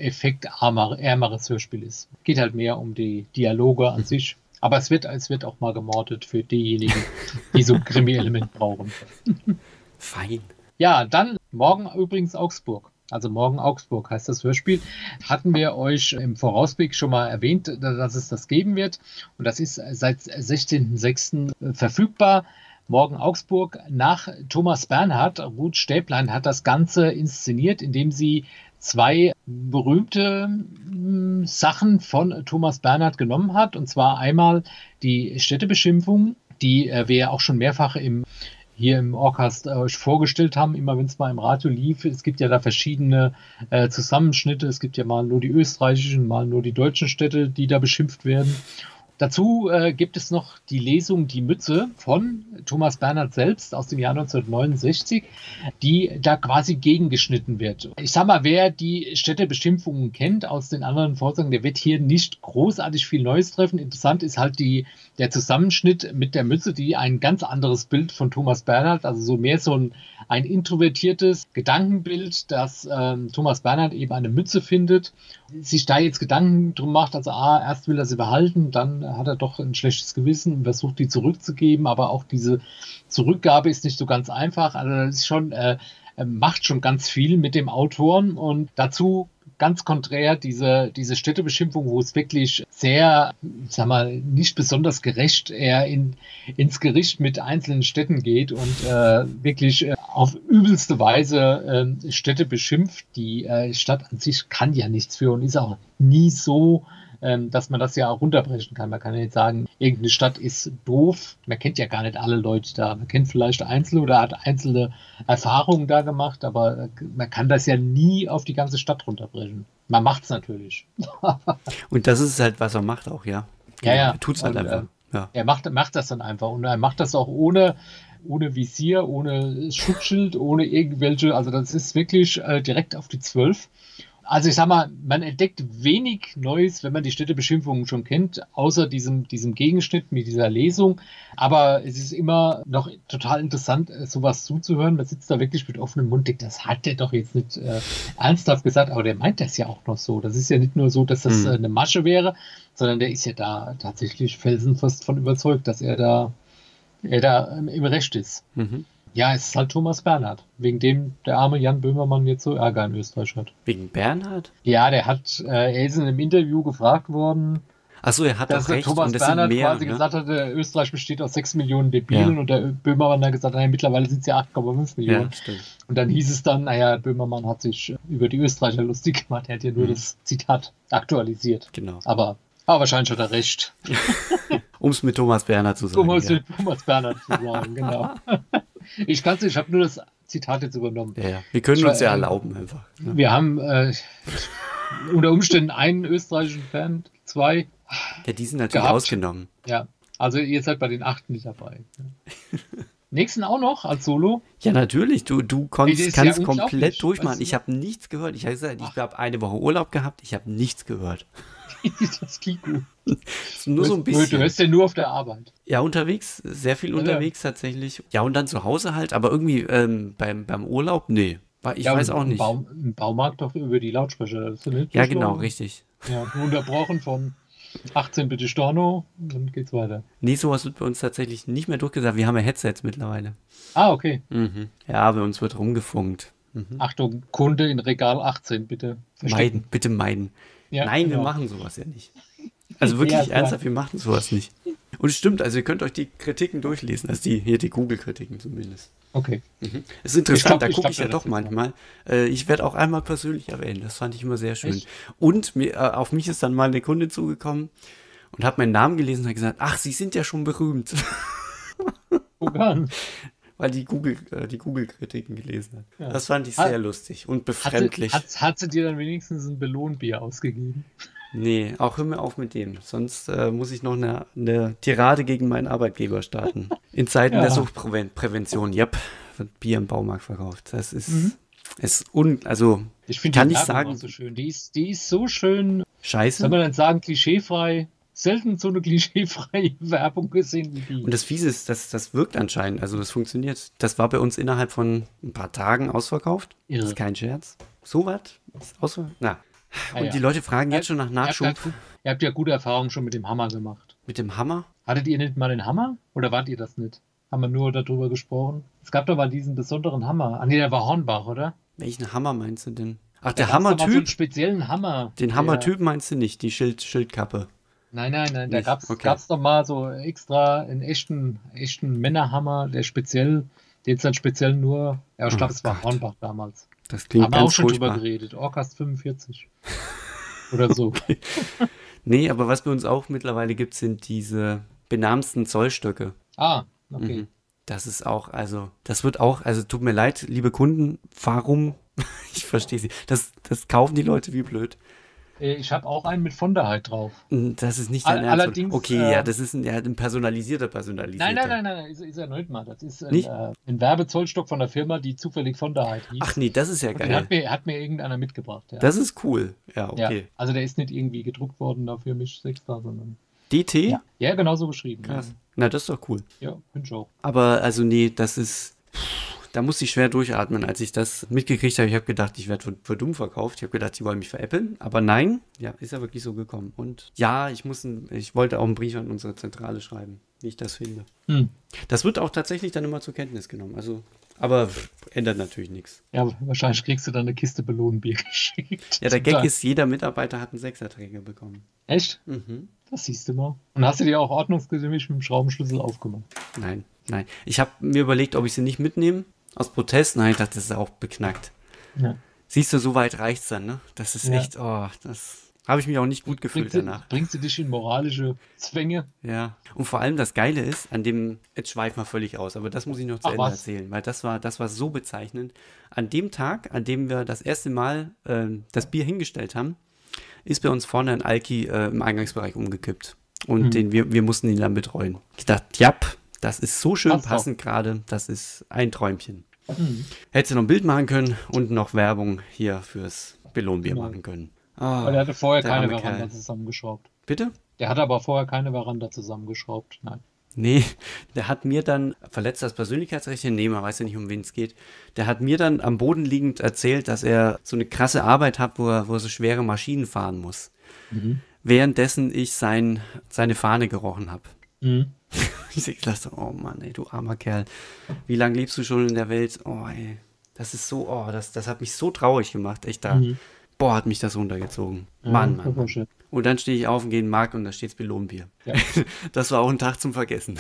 effektärmeres Hörspiel ist. Geht halt mehr um die Dialoge an sich. Aber es wird, es wird auch mal gemordet für diejenigen, die so ein Krimi-Element brauchen. Fein. Ja, dann morgen übrigens Augsburg. Also morgen Augsburg heißt das Hörspiel. Hatten wir euch im Vorausblick schon mal erwähnt, dass es das geben wird. Und das ist seit sechzehnten sechsten verfügbar. Morgen Augsburg nach Thomas Bernhard. Ruth Stäblein hat das Ganze inszeniert, indem sie zwei berühmte mh, Sachen von Thomas Bernhard genommen hat. Und zwar einmal die Städtebeschimpfung, die äh, wir auch schon mehrfach im hier im Orcast äh, euch vorgestellt haben, immer wenn es mal im Radio lief. Es gibt ja da verschiedene äh, Zusammenschnitte. Es gibt ja mal nur die österreichischen, mal nur die deutschen Städte, die da beschimpft werden. Dazu äh, gibt es noch die Lesung Die Mütze von Thomas Bernhard selbst aus dem Jahr neunzehnhundertneunundsechzig, die da quasi gegengeschnitten wird. Ich sag mal, wer die Städtebeschimpfungen kennt aus den anderen Vorsagen, der wird hier nicht großartig viel Neues treffen. Interessant ist halt die, der Zusammenschnitt mit der Mütze, die ein ganz anderes Bild von Thomas Bernhard, also so mehr so ein, ein introvertiertes Gedankenbild, dass ähm, Thomas Bernhard eben eine Mütze findet, sich da jetzt Gedanken drum macht, also ah, erst will er sie behalten, dann hat er doch ein schlechtes Gewissen und versucht, die zurückzugeben, aber auch diese Zurückgabe ist nicht so ganz einfach. Also das ist schon, äh, macht schon ganz viel mit dem Autoren und dazu ganz konträr diese, diese Städtebeschimpfung, wo es wirklich sehr, ich sag mal, nicht besonders gerecht er in, ins Gericht mit einzelnen Städten geht und äh, wirklich äh, auf übelste Weise äh, Städte beschimpft. Die äh, Stadt an sich kann ja nichts für und ist auch nie so, dass man das ja auch runterbrechen kann. Man kann ja nicht sagen, irgendeine Stadt ist doof. Man kennt ja gar nicht alle Leute da. Man kennt vielleicht Einzelne oder hat einzelne Erfahrungen da gemacht, aber man kann das ja nie auf die ganze Stadt runterbrechen. Man macht es natürlich. Und das ist halt, was er macht auch, ja. Ja, ja. Er tut es halt und, einfach. Äh, ja. Er macht, macht das dann einfach und er macht das auch ohne ohne Visier, ohne Schutzschild, ohne irgendwelche, also das ist wirklich äh, direkt auf die zwölf. Also ich sag mal, man entdeckt wenig Neues, wenn man die Städtebeschimpfungen schon kennt, außer diesem, diesem Gegenschnitt mit dieser Lesung. Aber es ist immer noch total interessant, sowas zuzuhören. Man sitzt da wirklich mit offenem Mund, denkt, das hat der doch jetzt nicht äh, ernsthaft gesagt, aber der meint das ja auch noch so. Das ist ja nicht nur so, dass das äh, eine Masche wäre, sondern der ist ja da tatsächlich felsenfest von überzeugt, dass er da, er da ähm, im Recht ist. Mhm. Ja, es ist halt Thomas Bernhard, wegen dem der arme Jan Böhmermann jetzt so Ärger in Österreich hat. Wegen Bernhard? Ja, der hat, äh, er ist in einem Interview gefragt worden, Achso, er hat dass doch recht. Thomas und das Bernhard sind mehr, quasi ne? gesagt hatte, Österreich besteht aus sechs Millionen Debilen ja. Und der Böhmermann hat gesagt, naja, mittlerweile sind es ja acht Komma fünf Millionen. Ja, stimmt. Und dann hieß es dann, naja, Böhmermann hat sich über die Österreicher lustig gemacht, er hat ja nur mhm. das Zitat aktualisiert. Genau. Aber, aber wahrscheinlich hat er recht. Um es mit Thomas Bernhard zu sagen. Um es ja. mit Thomas Bernhard zu sagen, genau. Ich kann's nicht, ich habe nur das Zitat jetzt übernommen. Ja, ja. Wir können ich, uns ja äh, erlauben einfach. Ne? Wir haben äh, unter Umständen einen österreichischen Fan, zwei. Ja, die sind natürlich gehabt. Ausgenommen. Ja, also ihr seid bei den acht nicht dabei. Nächsten auch noch als Solo? Ja, natürlich. Du, du konntest, kannst ja komplett durchmachen. Ich habe nichts gehört. Ich habe gesagt, ich habe eine Woche Urlaub gehabt. Ich habe nichts gehört. Das klingt gut. Nur so ein bisschen. Du hörst ja nur auf der Arbeit. Ja, unterwegs. Sehr viel unterwegs ja. tatsächlich. Ja, und dann zu Hause halt. Aber irgendwie ähm, beim, beim Urlaub, nee. Ich ja, weiß auch nicht. Baum, Im Baumarkt doch über die Lautsprecher. Das ist nicht ja, genau, richtig. Ja, unterbrochen von achtzehn bitte Storno. Dann geht's weiter. Nee, sowas wird bei uns tatsächlich nicht mehr durchgesagt. Wir haben ja Headsets mittlerweile. Ah, okay. Mhm. Ja, bei uns wird rumgefunkt. Mhm. Achtung, Kunde in Regal achtzehn, bitte verstecken. Meiden, bitte meiden. Ja, Nein, genau. wir machen sowas ja nicht. Also wirklich ja, ernsthaft, wir machen sowas nicht. Und es stimmt, also ihr könnt euch die Kritiken durchlesen, also die, hier die Google-Kritiken zumindest. Okay. Mhm. Es ist interessant, glaub, da gucke ich, ich ja doch manchmal. Äh, ich werde auch einmal persönlich erwähnt, das fand ich immer sehr schön. Echt? Und mir, äh, auf mich ist dann mal eine Kunde zugekommen und hat meinen Namen gelesen und hat gesagt, ach, Sie sind ja schon berühmt. Woran? Weil die Google, äh, die Google-Kritiken gelesen hat. Ja. Das fand ich sehr hat, lustig und befremdlich. Hat, hat, hat sie dir dann wenigstens ein Belohnbier ausgegeben? Nee, auch hör mir auf mit dem. Sonst äh, muss ich noch eine, eine Tirade gegen meinen Arbeitgeber starten. In Zeiten ja. der Suchtprävention, yep, wird Bier im Baumarkt verkauft. Das ist, mhm. ist un, also ich finde die Werbung sagen, auch so schön. Die ist, die ist so schön. Scheiße. Soll man dann sagen, klischeefrei? Selten so eine klischeefreie Werbung gesehen wie die. Und das Fiese ist, das, das wirkt anscheinend, also das funktioniert. Das war bei uns innerhalb von ein paar Tagen ausverkauft. Irre. Das ist kein Scherz. So was? Ausverkauft? Na. Und ah, ja. die Leute fragen jetzt schon nach Nachschub. Ihr habt, ihr habt ja gute Erfahrungen schon mit dem Hammer gemacht. Mit dem Hammer? Hattet ihr nicht mal den Hammer? Oder wart ihr das nicht? Haben wir nur darüber gesprochen? Es gab doch mal diesen besonderen Hammer. Ah nee, der war Hornbach, oder? Welchen Hammer meinst du denn? Ach, der Hammertyp? So einen speziellen Hammer. Den Hammertyp meinst du nicht, die Schild, Schildkappe. Nein, nein, nein, da gab es okay. doch mal so extra einen echten, echten Männerhammer, der speziell, den es dann speziell nur, ja, ich glaube, oh, es war Hornbach damals. Das klingt Haben wir ganz auch schon furchtbar. drüber geredet, Orcast fünfundvierzig. Oder so. Okay. Nee, aber was bei uns auch mittlerweile gibt, sind diese benamsten Zollstöcke. Ah, okay. Mhm. Das ist auch, also, das wird auch, also tut mir leid, liebe Kunden, warum? Ich verstehe sie. Das, das kaufen die Leute wie blöd. Ich habe auch einen mit von der Heid drauf. Das ist nicht dein All, Ernst. allerdings, okay, äh, ja, das ist ein, ja, ein personalisierter, personalisierter. Nein, nein, nein, nein, ist, ist er nicht mal. Das ist ein, Nicht? äh, ein Werbezollstock von der Firma, die zufällig von der Heid hieß. Ach nee, das ist ja Und geil. den hat mir, hat mir irgendeiner mitgebracht. Ja. Das ist cool. Ja, okay. Ja, also der ist nicht irgendwie gedruckt worden dafür mich extra, sondern. D T? Ja, ja, genau so geschrieben. Krass. Ja. Na, das ist doch cool. Ja, bin ich auch. Aber also nee, das ist. Da musste ich schwer durchatmen, als ich das mitgekriegt habe. Ich habe gedacht, ich werde für, für dumm verkauft. Ich habe gedacht, sie wollen mich veräppeln. Aber nein, ja, ist ja wirklich so gekommen. Und ja, ich muss ein, ich wollte auch einen Brief an unsere Zentrale schreiben, wie ich das finde. Hm. Das wird auch tatsächlich dann immer zur Kenntnis genommen. Also, aber ändert natürlich nichts. Ja, wahrscheinlich kriegst du dann eine Kiste Belohnbier geschickt. Ja, der Gag ist, jeder Mitarbeiter hat einen Sechserträger bekommen. Echt? Mhm. Das siehst du mal. Und hast du dir auch ordnungsgemäß mit dem Schraubenschlüssel aufgemacht? Nein, nein. Ich habe mir überlegt, ob ich sie nicht mitnehme. Aus Protest. Nein, ich dachte, das ist auch beknackt. Ja. Siehst du, so weit reicht's dann, ne? Das ist Ja. echt, oh, das habe ich mich auch nicht gut gefühlt Bringst du, danach. bringst du dich in moralische Zwänge? Ja. Und vor allem das Geile ist, an dem, jetzt schweifen wir völlig aus, aber das muss ich noch zu Ach, Ende was? erzählen, weil das war, das war so bezeichnend. An dem Tag, an dem wir das erste Mal äh, das Bier hingestellt haben, ist bei uns vorne ein Alki äh, im Eingangsbereich umgekippt. Und Mhm. den, wir, wir mussten ihn dann betreuen. Ich dachte, ja, das ist so schön Passt passend gerade, das ist ein Träumchen. Mhm. Hättest du noch ein Bild machen können und noch Werbung hier fürs Belohnbier Genau. machen können. Aber Oh, der hatte vorher der keine arme Veranda Kerl. zusammengeschraubt. bitte? Der hatte aber vorher keine Veranda zusammengeschraubt. Nein. Nee, der hat mir dann, verletzt das Persönlichkeitsrecht, nee, man weiß ja nicht, um wen es geht, der hat mir dann am Boden liegend erzählt, dass er so eine krasse Arbeit hat, wo er, wo er so schwere Maschinen fahren muss. Mhm. Währenddessen ich sein, seine Fahne gerochen habe. Mhm. Ich dachte, oh Mann, ey, du armer Kerl. Wie lange lebst du schon in der Welt? Oh, ey, das ist so, oh, das, das hat mich so traurig gemacht. Echt da, Mhm. boah, hat mich das runtergezogen. Ja, Mann, das Mann, war Mann. schön. Und dann stehe ich auf und gehe in den Markt und da steht Belohnbier. Ja. Das war auch ein Tag zum Vergessen.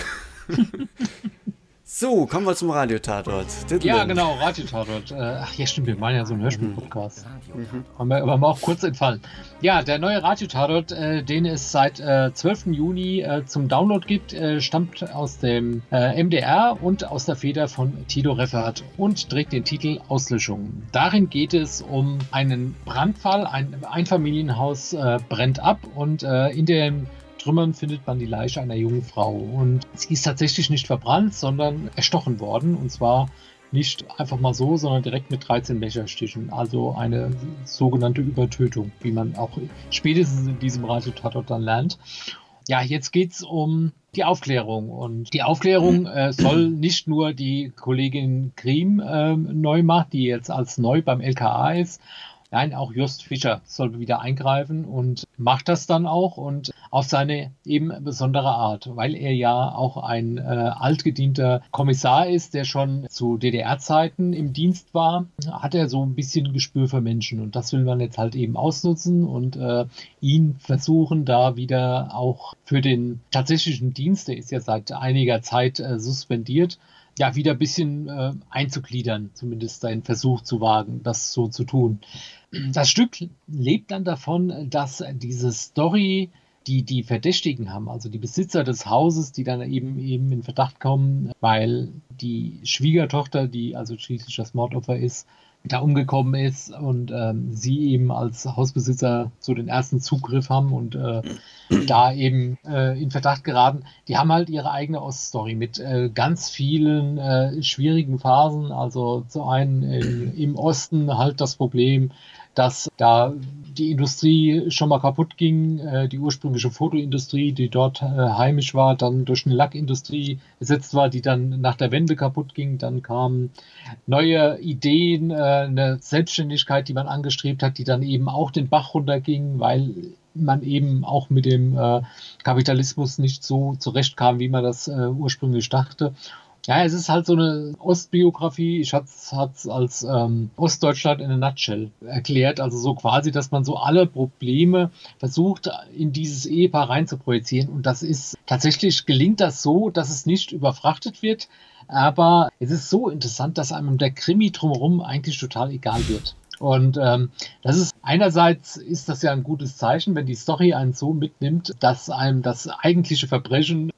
So, kommen wir zum Radiotatort. Ja, genau, Radiotatort. Äh, ach ja, stimmt, wir meinen ja so einen Hörspiel-Podcast. Haben wir aber mal auch kurz entfallen. Ja, der neue Radiotatort, äh, den es seit äh, zwölften Juni äh, zum Download gibt, äh, stammt aus dem äh, M D R und aus der Feder von Tilo Reffert und trägt den Titel Auslöschung. Darin geht es um einen Brandfall. Ein Einfamilienhaus äh, brennt ab und äh, in dem Trümmern findet man die Leiche einer jungen Frau. Und sie ist tatsächlich nicht verbrannt, sondern erstochen worden. Und zwar nicht einfach mal so, sondern direkt mit dreizehn Messerstichen. Also eine sogenannte Übertötung, wie man auch spätestens in diesem Radiotatort dann lernt. Ja, jetzt geht es um die Aufklärung. Und die Aufklärung äh, soll nicht nur die Kollegin Griem äh, neu machen, die jetzt als neu beim L K A ist. Nein, auch Jost Fischer soll wieder eingreifen und macht das dann auch und auf seine eben besondere Art, weil er ja auch ein äh, altgedienter Kommissar ist, der schon zu D D R-Zeiten im Dienst war, hat er so ein bisschen Gespür für Menschen und das will man jetzt halt eben ausnutzen und äh, ihn versuchen, da wieder auch für den tatsächlichen Dienst, der ist ja seit einiger Zeit äh, suspendiert, ja, wieder ein bisschen äh, einzugliedern, zumindest einen Versuch zu wagen, das so zu tun. Das Stück lebt dann davon, dass diese Story, die die Verdächtigen haben, also die Besitzer des Hauses, die dann eben eben in Verdacht kommen, weil die Schwiegertochter, die also schließlich das Mordopfer ist, da umgekommen ist und ähm, sie eben als Hausbesitzer so den ersten Zugriff haben und äh, da eben äh, in Verdacht geraten. Die haben halt ihre eigene Oststory mit äh, ganz vielen äh, schwierigen Phasen. Also zu einen in, im Osten halt das Problem, dass da die Industrie schon mal kaputt ging, äh, die ursprüngliche Fotoindustrie, die dort äh, heimisch war, dann durch eine Lackindustrie ersetzt war, die dann nach der Wende kaputt ging. Dann kamen neue Ideen, äh, eine Selbstständigkeit, die man angestrebt hat, die dann eben auch den Bach runterging, weil man eben auch mit dem äh, Kapitalismus nicht so zurechtkam, wie man das äh, ursprünglich dachte. Ja, es ist halt so eine Ostbiografie. Ich hatte es als ähm, Ostdeutschland in a nutshell erklärt. Also so quasi, dass man so alle Probleme versucht, in dieses Ehepaar reinzuprojizieren. Und das ist tatsächlich, gelingt das so, dass es nicht überfrachtet wird. Aber es ist so interessant, dass einem der Krimi drumherum eigentlich total egal wird. Und ähm, das ist einerseits ist das ja ein gutes Zeichen, wenn die Story einen so mitnimmt, dass einem das eigentliche Verbrechen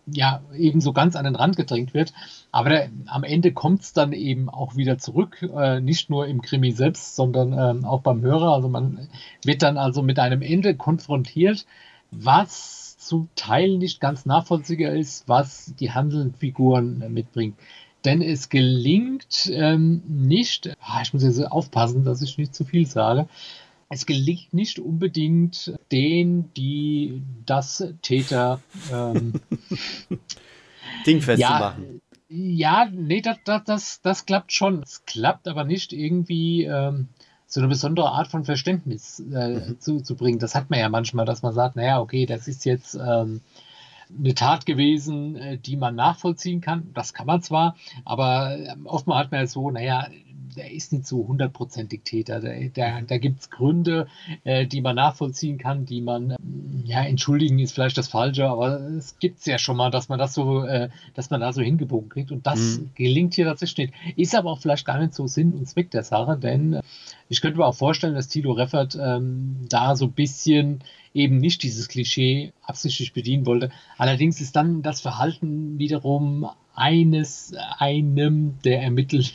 ja, eben so ganz an den Rand gedrängt wird. Aber der, am Ende kommt es dann eben auch wieder zurück, äh, nicht nur im Krimi selbst, sondern ähm, auch beim Hörer. Also man wird dann also mit einem Ende konfrontiert, was zum Teil nicht ganz nachvollziehbar ist, was die handelnden Figuren äh, mitbringt. Denn es gelingt ähm, nicht, ah, ich muss jetzt aufpassen, dass ich nicht zu viel sage, es gelingt nicht unbedingt denen, die das Täter ähm, dingfest ja, zu machen. Ja, nee, das, das, das, das klappt schon. Es klappt aber nicht irgendwie ähm, so eine besondere Art von Verständnis äh, mhm. zu, zu bringen. Das hat man ja manchmal, dass man sagt, naja, okay, das ist jetzt ähm, eine Tat gewesen, äh, die man nachvollziehen kann. Das kann man zwar, aber äh, oftmals hat man ja so, naja, der ist nicht so hundertprozentig Täter. Da, da, da gibt es Gründe, äh, die man nachvollziehen kann, die man, äh, ja, entschuldigen ist vielleicht das Falsche, aber es gibt es ja schon mal, dass man das so, äh, dass man da so hingebogen kriegt. Und das mhm. gelingt hier tatsächlich nicht. Ist aber auch vielleicht gar nicht so Sinn und Zweck der Sache, denn äh, ich könnte mir auch vorstellen, dass Thilo Reffert ähm, da so ein bisschen eben nicht dieses Klischee absichtlich bedienen wollte. Allerdings ist dann das Verhalten wiederum eines, einem der Ermittler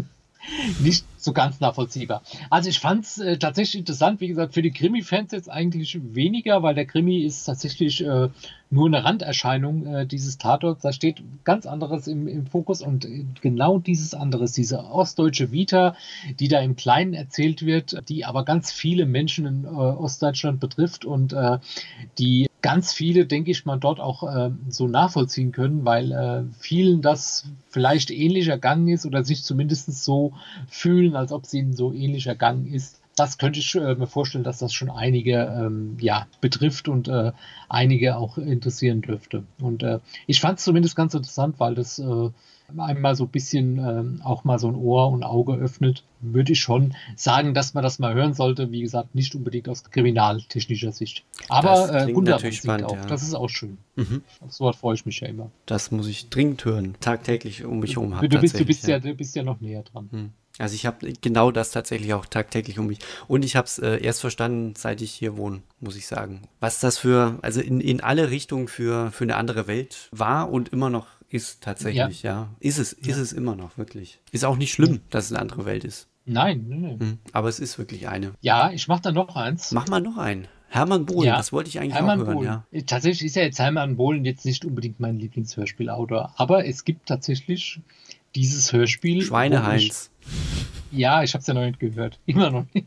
nicht so ganz nachvollziehbar. Also ich fand es äh, tatsächlich interessant, wie gesagt, für die Krimi-Fans jetzt eigentlich weniger, weil der Krimi ist tatsächlich äh, nur eine Randerscheinung äh, dieses Tatorts. Da steht ganz anderes im, im Fokus und äh, genau dieses anderes, diese ostdeutsche Vita, die da im Kleinen erzählt wird, die aber ganz viele Menschen in äh, Ostdeutschland betrifft und äh, die ganz viele, denke ich mal, dort auch äh, so nachvollziehen können, weil äh, vielen das vielleicht ähnlich ergangen ist oder sich zumindest so fühlen, als ob es ihnen so ähnlich ergangen ist. Das könnte ich äh, mir vorstellen, dass das schon einige ähm, ja, betrifft und äh, einige auch interessieren dürfte. Und äh, ich fand es zumindest ganz interessant, weil das äh, einmal so ein bisschen ähm, auch mal so ein Ohr und Auge öffnet, würde ich schon sagen, dass man das mal hören sollte. Wie gesagt, nicht unbedingt aus kriminaltechnischer Sicht. Aber äh, natürlich spannend, auch. Ja. Das ist auch schön. Mhm. Auf sowas freue ich mich ja immer. Das muss ich dringend hören. Tagtäglich um mich herum. Du, du, bist, du, bist ja, du bist ja noch näher dran. Hm. Also ich habe genau das tatsächlich auch tagtäglich um mich. Und ich habe es äh, erst verstanden, seit ich hier wohne, muss ich sagen. Was das für, also in, in alle Richtungen für, für eine andere Welt war und immer noch ist tatsächlich, ja. ja. Ist es, ist ja. es immer noch, wirklich. Ist auch nicht schlimm, ja. dass es eine andere Welt ist. Nein, nein, nein. Hm. Aber es ist wirklich eine. Ja, ich mache da noch eins. Mach mal noch einen. Hermann Bohlen, ja. das wollte ich eigentlich Hermann auch hören. Bohlen. Ja. Tatsächlich ist ja jetzt Hermann Bohlen jetzt nicht unbedingt mein Lieblingshörspielautor, aber es gibt tatsächlich dieses Hörspiel. Schweineheinz. Ich, ja, ich habe es ja noch nicht gehört. Immer noch nicht.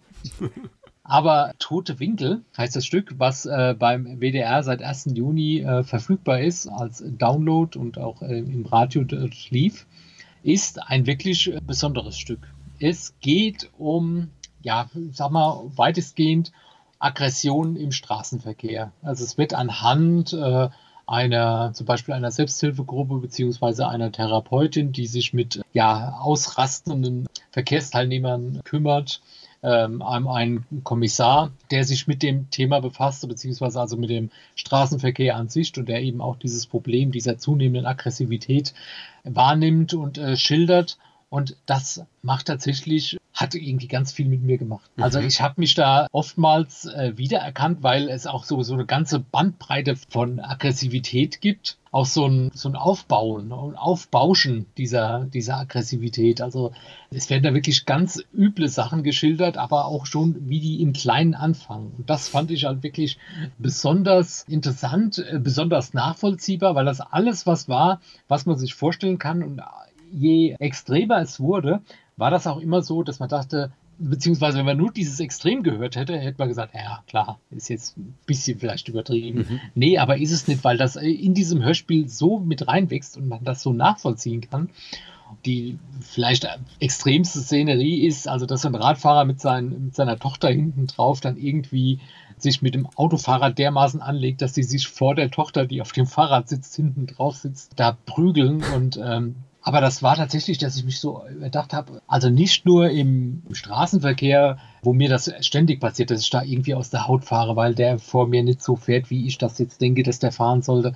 Aber Tote Winkel heißt das Stück, was äh, beim W D R seit ersten Juni äh, verfügbar ist, als Download und auch äh, im Radio lief, ist ein wirklich äh, besonderes Stück. Es geht um, ja, sag mal, weitestgehend Aggression im Straßenverkehr. Also es wird anhand äh, einer, zum Beispiel einer Selbsthilfegruppe beziehungsweise einer Therapeutin, die sich mit ja, ausrastenden Verkehrsteilnehmern kümmert, ähm, einem Kommissar, der sich mit dem Thema befasst, beziehungsweise also mit dem Straßenverkehr an sich und der eben auch dieses Problem dieser zunehmenden Aggressivität wahrnimmt und äh, schildert. Und das macht tatsächlich, hat irgendwie ganz viel mit mir gemacht. Mhm. Also ich habe mich da oftmals äh, wiedererkannt, weil es auch so, so eine ganze Bandbreite von Aggressivität gibt. Auch so ein, so ein Aufbauen und Aufbauschen dieser, dieser Aggressivität. Also es werden da wirklich ganz üble Sachen geschildert, aber auch schon, wie die im Kleinen anfangen. Und das fand ich halt wirklich besonders interessant, äh, besonders nachvollziehbar, weil das alles was war, was man sich vorstellen kann. Und je extremer es wurde, war das auch immer so, dass man dachte, beziehungsweise wenn man nur dieses Extrem gehört hätte, hätte man gesagt, ja klar, ist jetzt ein bisschen vielleicht übertrieben. Mhm. Nee, aber ist es nicht, weil das in diesem Hörspiel so mit reinwächst und man das so nachvollziehen kann. Die vielleicht extremste Szenerie ist, also dass ein Radfahrer mit, sein, mit seiner Tochter hinten drauf dann irgendwie sich mit dem Autofahrer dermaßen anlegt, dass sie sich vor der Tochter, die auf dem Fahrrad sitzt, hinten drauf sitzt, da prügeln und ähm, aber das war tatsächlich, dass ich mich so gedacht habe, also nicht nur im Straßenverkehr, wo mir das ständig passiert, dass ich da irgendwie aus der Haut fahre, weil der vor mir nicht so fährt, wie ich das jetzt denke, dass der fahren sollte.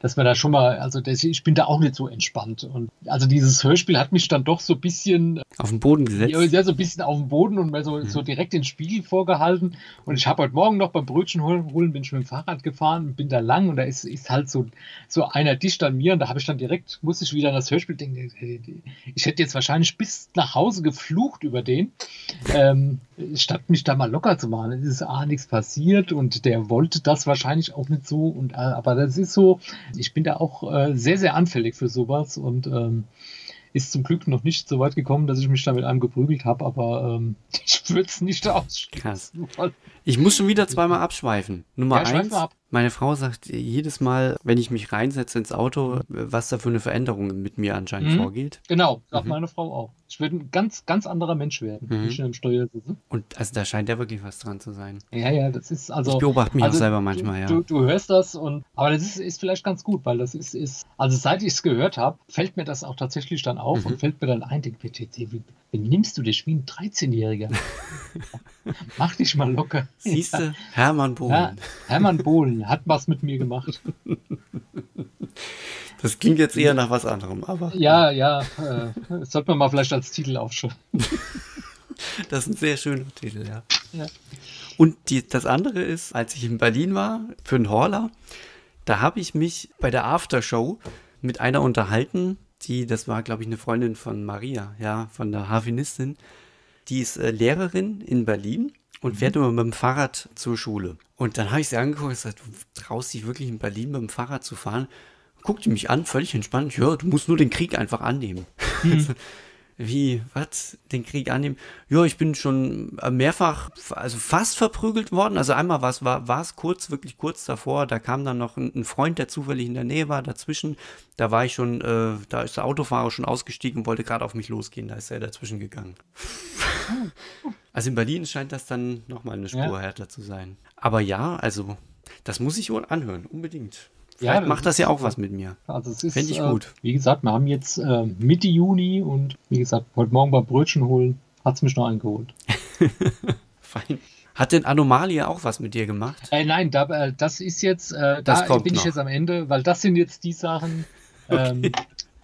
dass man da schon mal, also das, ich bin da auch nicht so entspannt. Und also dieses Hörspiel hat mich dann doch so ein bisschen auf den Boden gesetzt. Ja, so ein bisschen auf den Boden und mir so, mhm. so direkt den Spiegel vorgehalten. Und ich habe heute Morgen noch beim Brötchen holen, bin ich mit dem Fahrrad gefahren, bin da lang und da ist, ist halt so, so einer dicht an mir und da habe ich dann direkt, musste ich wieder an das Hörspiel denken, ich hätte jetzt wahrscheinlich bis nach Hause geflucht über den, ähm, statt mich da mal locker zu machen. Es ist ah, nichts passiert und der wollte das wahrscheinlich auch nicht so. Und, äh, aber das ist so, ich bin da auch äh, sehr, sehr anfällig für sowas und ähm, ist zum Glück noch nicht so weit gekommen, dass ich mich da mit einem geprügelt habe, aber ähm, ich würde es nicht ausschließen. Krass. Ich muss schon wieder zweimal abschweifen. Nummer ja, eins, ab. Meine Frau sagt jedes Mal, wenn ich mich reinsetze ins Auto, was da für eine Veränderung mit mir anscheinend mhm. vorgeht. Genau, sagt mhm. meine Frau auch. Ich werde ein ganz, ganz anderer Mensch werden, wenn mhm. ich im Steuer sitze. Und also da scheint ja wirklich was dran zu sein. Ja, ja, das ist also... Ich beobachte mich also, auch selber manchmal, du, ja. Du, du hörst das und... Aber das ist, ist vielleicht ganz gut, weil das ist... ist also seit ich es gehört habe, fällt mir das auch tatsächlich dann auf mhm. und fällt mir dann ein, denk, wie benimmst du dich wie ein dreizehnjähriger? Mach dich mal locker. Siehst du, Hermann Bohlen. Ja, Hermann Bohlen hat was mit mir gemacht. Das klingt jetzt eher nach was anderem, aber... Ja, ja, äh, sollte man mal vielleicht als Titel aufschreiben. Das ist ein sehr schöner Titel, ja. ja. Und die, das andere ist, als ich in Berlin war, für einen Horler, da habe ich mich bei der Aftershow mit einer unterhalten, die, das war, glaube ich, eine Freundin von Maria, ja, von der Harfenistin. Die ist äh, Lehrerin in Berlin und fährt immer mit dem Fahrrad zur Schule. Und dann habe ich sie angeguckt und gesagt, du traust dich wirklich in Berlin mit dem Fahrrad zu fahren? Guckte mich an, völlig entspannt. Ja, du musst nur den Krieg einfach annehmen. Mhm. Wie, was? Den Krieg annehmen? Ja, ich bin schon mehrfach, also fast verprügelt worden. Also einmal war es war, war es kurz, wirklich kurz davor. Da kam dann noch ein, ein Freund, der zufällig in der Nähe war, dazwischen. Da war ich schon, äh, da ist der Autofahrer schon ausgestiegen und wollte gerade auf mich losgehen. Da ist er dazwischen gegangen. Also in Berlin scheint das dann nochmal eine Spur ja. härter zu sein. Aber ja, also das muss ich wohl anhören, unbedingt. Vielleicht ja, macht das ja auch was mit mir. Also es ist, Fände ich gut. Äh, wie gesagt, wir haben jetzt äh, Mitte Juni und wie gesagt, heute Morgen beim Brötchen holen, hat es mich noch eingeholt. Fein. Hat denn Anomalia auch was mit dir gemacht? Äh, nein, da, äh, das ist jetzt, äh, das da bin noch. ich jetzt am Ende, weil das sind jetzt die Sachen, ähm, okay.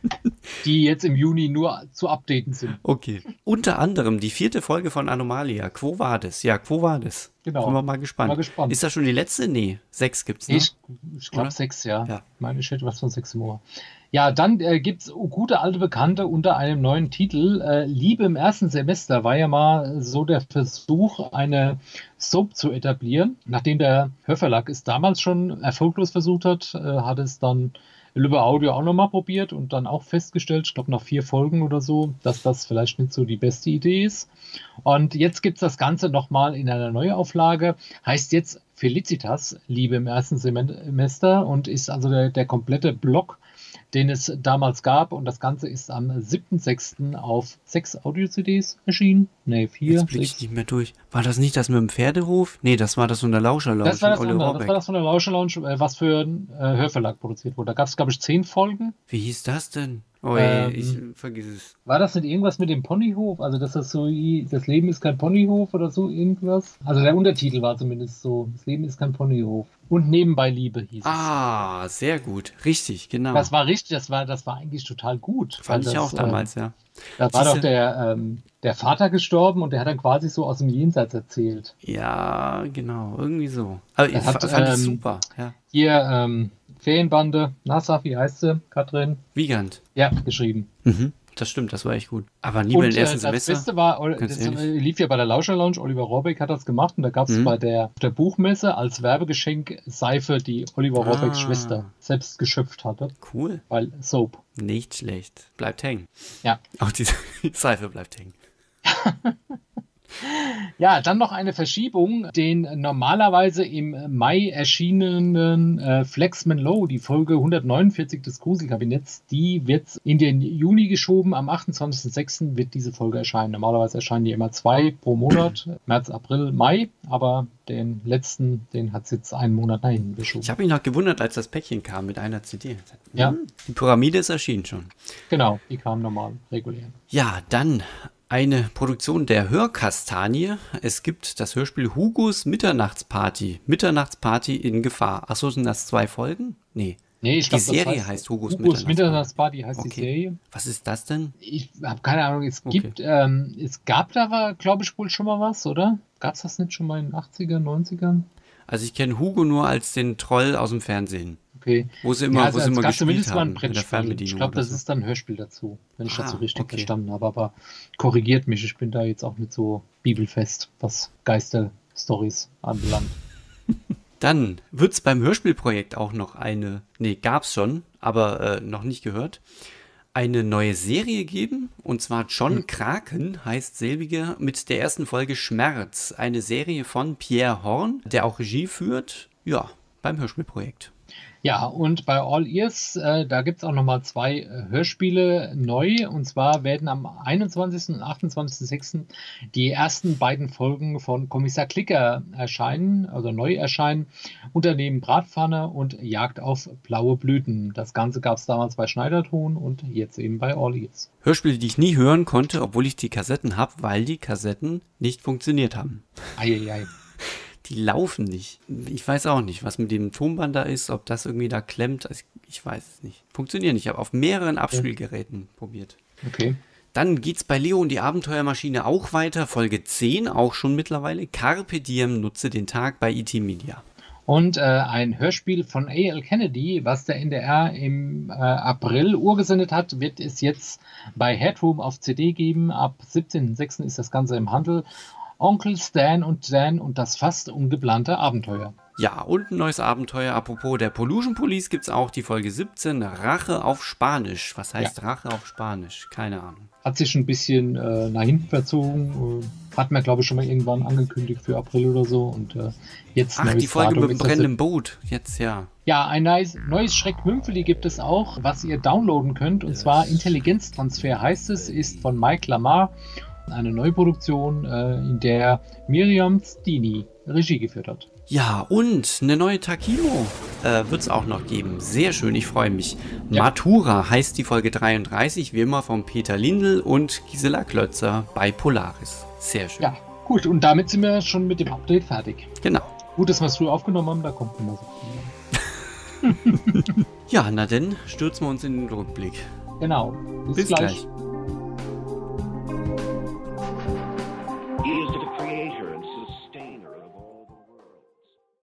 die jetzt im Juni nur zu updaten sind. Okay. Unter anderem die vierte Folge von Anomalia. Quo Vadis? Ja, Quo Vadis. Genau. Sind wir mal gespannt. mal gespannt. Ist das schon die letzte? Nee, sechs gibt's, ne? Ich, ich glaube sechs, ja. ja. Ich meine, ich hätte was von sechs im Ohr. Ja, dann äh, gibt es gute alte Bekannte unter einem neuen Titel. Äh, Liebe im ersten Semester war ja mal so der Versuch, eine Soap zu etablieren. Nachdem der Hörverlag es damals schon erfolglos versucht hat, äh, hat es dann Lübbe Audio auch nochmal probiert und dann auch festgestellt, ich glaube nach vier Folgen oder so, dass das vielleicht nicht so die beste Idee ist. Und jetzt gibt es das Ganze nochmal in einer Neuauflage, heißt jetzt Felicitas, Liebe im ersten Semester und ist also der, der komplette Block, den es damals gab. Und das Ganze ist am siebten sechsten auf sechs Audio-C Ds erschienen. Ne, vier. Jetzt blick ich nicht mehr durch. War das nicht das mit dem Pferdehof? Nee, das war das von der Lauscher-Lounge. Das war das, von, das war das von der Lauscher-Lounge, was für einen äh, Hörverlag produziert wurde. Da gab es, glaube ich, zehn Folgen. Wie hieß das denn? Oh, ähm, ich vergiss es. War das nicht irgendwas mit dem Ponyhof? Also, dass das so, das Leben ist kein Ponyhof oder so irgendwas? Also, der Untertitel war zumindest so, das Leben ist kein Ponyhof. Und nebenbei Liebe hieß es. Ah, sehr gut. Richtig, genau. Das war richtig, das war, das war eigentlich total gut. Fand ich das, auch damals, äh, ja. Da war doch der, ähm, der Vater gestorben und der hat dann quasi so aus dem Jenseits erzählt. Ja, genau, irgendwie so. Aber ich hat, fand ähm, ich super, ja. Hier, ähm, Ferienbande, Nassaf, wie heißt sie, Katrin? Wiegand. Ja, geschrieben. Mhm. Das stimmt, das war echt gut. Aber nie beim ersten äh, Semester. Das Beste war, das ehrlich. lief ja bei der Lauscher Lounge, Oliver Rohrbeck hat das gemacht und da gab es mhm. bei der, der Buchmesse als Werbegeschenk Seife, die Oliver ah. Rohrbecks Schwester selbst geschöpft hatte. Cool. Weil Soap. Nicht schlecht. Bleibt hängen. Ja. Auch diese Seife bleibt hängen. Ja, dann noch eine Verschiebung. Den normalerweise im Mai erschienenen äh, Flexman Low, die Folge hundertneunundvierzig des Gruselkabinetts, die wird in den Juni geschoben. Am achtundzwanzigsten sechsten wird diese Folge erscheinen. Normalerweise erscheinen die immer zwei pro Monat, März, April, Mai, aber den letzten, den hat es jetzt einen Monat nach hinten geschoben. Ich habe mich noch gewundert, als das Päckchen kam mit einer C D. Ja. Die Pyramide ist erschienen schon. Genau, die kam normal, regulär. Ja, dann eine Produktion der Hörkastanie. Es gibt das Hörspiel Hugos Mitternachtsparty. Mitternachtsparty in Gefahr. Achso, sind das zwei Folgen? Nee. Nee, ich glaube, die Serie das heißt, heißt Hugos, Hugos Mitternachtsbar, die heißt okay. die Serie. Was ist das denn? Ich habe keine Ahnung, es Okay. gibt, ähm, es gab da, glaube ich, wohl schon mal was, oder? Gab es das nicht schon mal in den achtzigern, neunzigern? Also ich kenne Hugo nur als den Troll aus dem Fernsehen. Okay. Wo sie immer, Ja, also wo sie es immer gab gespielt zumindest mal ein haben. Mit der Brettspiel. Fernbedienung Ich glaube, oder das so. ist dann ein Hörspiel dazu, wenn ich das so Ah, richtig okay. verstanden habe. Aber korrigiert mich, ich bin da jetzt auch nicht so bibelfest, was Geister-Stories anbelangt. Dann wird es beim Hörspielprojekt auch noch eine, nee, gab's schon, aber äh, noch nicht gehört, eine neue Serie geben. Und zwar John Hm. Kraken heißt selbige mit der ersten Folge Schmerz. Eine Serie von Pierre Horn, der auch Regie führt, ja, beim Hörspielprojekt. Ja, und bei All Ears, äh, da gibt es auch nochmal zwei äh, Hörspiele neu. Und zwar werden am einundzwanzigsten und achtundzwanzigsten sechsten die ersten beiden Folgen von Kommissar Klicker erscheinen, also neu erscheinen. Unternehmen Bratpfanne und Jagd auf blaue Blüten. Das Ganze gab es damals bei Schneiderton und jetzt eben bei All Ears. Hörspiele, die ich nie hören konnte, obwohl ich die Kassetten habe, weil die Kassetten nicht funktioniert haben. Eieiei. Die laufen nicht. Ich weiß auch nicht, was mit dem Tonband da ist, ob das irgendwie da klemmt. Also ich, ich weiß es nicht. Funktioniert nicht. Ich habe auf mehreren Abspielgeräten probiert. Okay. Dann geht's bei Leo und die Abenteuermaschine auch weiter. Folge zehn, auch schon mittlerweile. Carpe Diem, nutze den Tag bei I T Media. Und äh, ein Hörspiel von A L Kennedy, was der N D R im äh, April urgesendet hat, wird es jetzt bei Headroom auf C D geben. Ab siebzehnten sechsten ist das Ganze im Handel. Onkel Stan und Dan und das fast ungeplante Abenteuer. Ja, und ein neues Abenteuer. Apropos der Pollution Police gibt's auch die Folge siebzehn, Rache auf Spanisch. Was heißt Ja. Rache auf Spanisch? Keine Ahnung. Hat sich ein bisschen äh, nach hinten verzogen. Äh, hat man, glaube ich, schon mal irgendwann angekündigt für April oder so. Und äh, jetzt Ach, neues die Folge Datum mit dem ist das- brennenden Boot. Jetzt ja. Ja, ein neues, neues Schreckmümpfeli gibt es auch, was ihr downloaden könnt. Und zwar Intelligenztransfer heißt es, ist von Mike Lamar. Eine Neuproduktion, äh, in der Miriam Stini Regie geführt hat. Ja, und eine neue Takimo äh, wird es auch noch geben. Sehr schön, ich freue mich. Ja. Matura heißt die Folge dreiunddreißig, wie immer von Peter Lindl und Gisela Klötzer bei Polaris. Sehr schön. Ja, gut, und damit sind wir schon mit dem Update fertig. Genau. Gut, dass wir es früh aufgenommen haben, da kommt immer so viel. Ja, na denn, stürzen wir uns in den Rückblick. Genau. Bis, Bis gleich. gleich.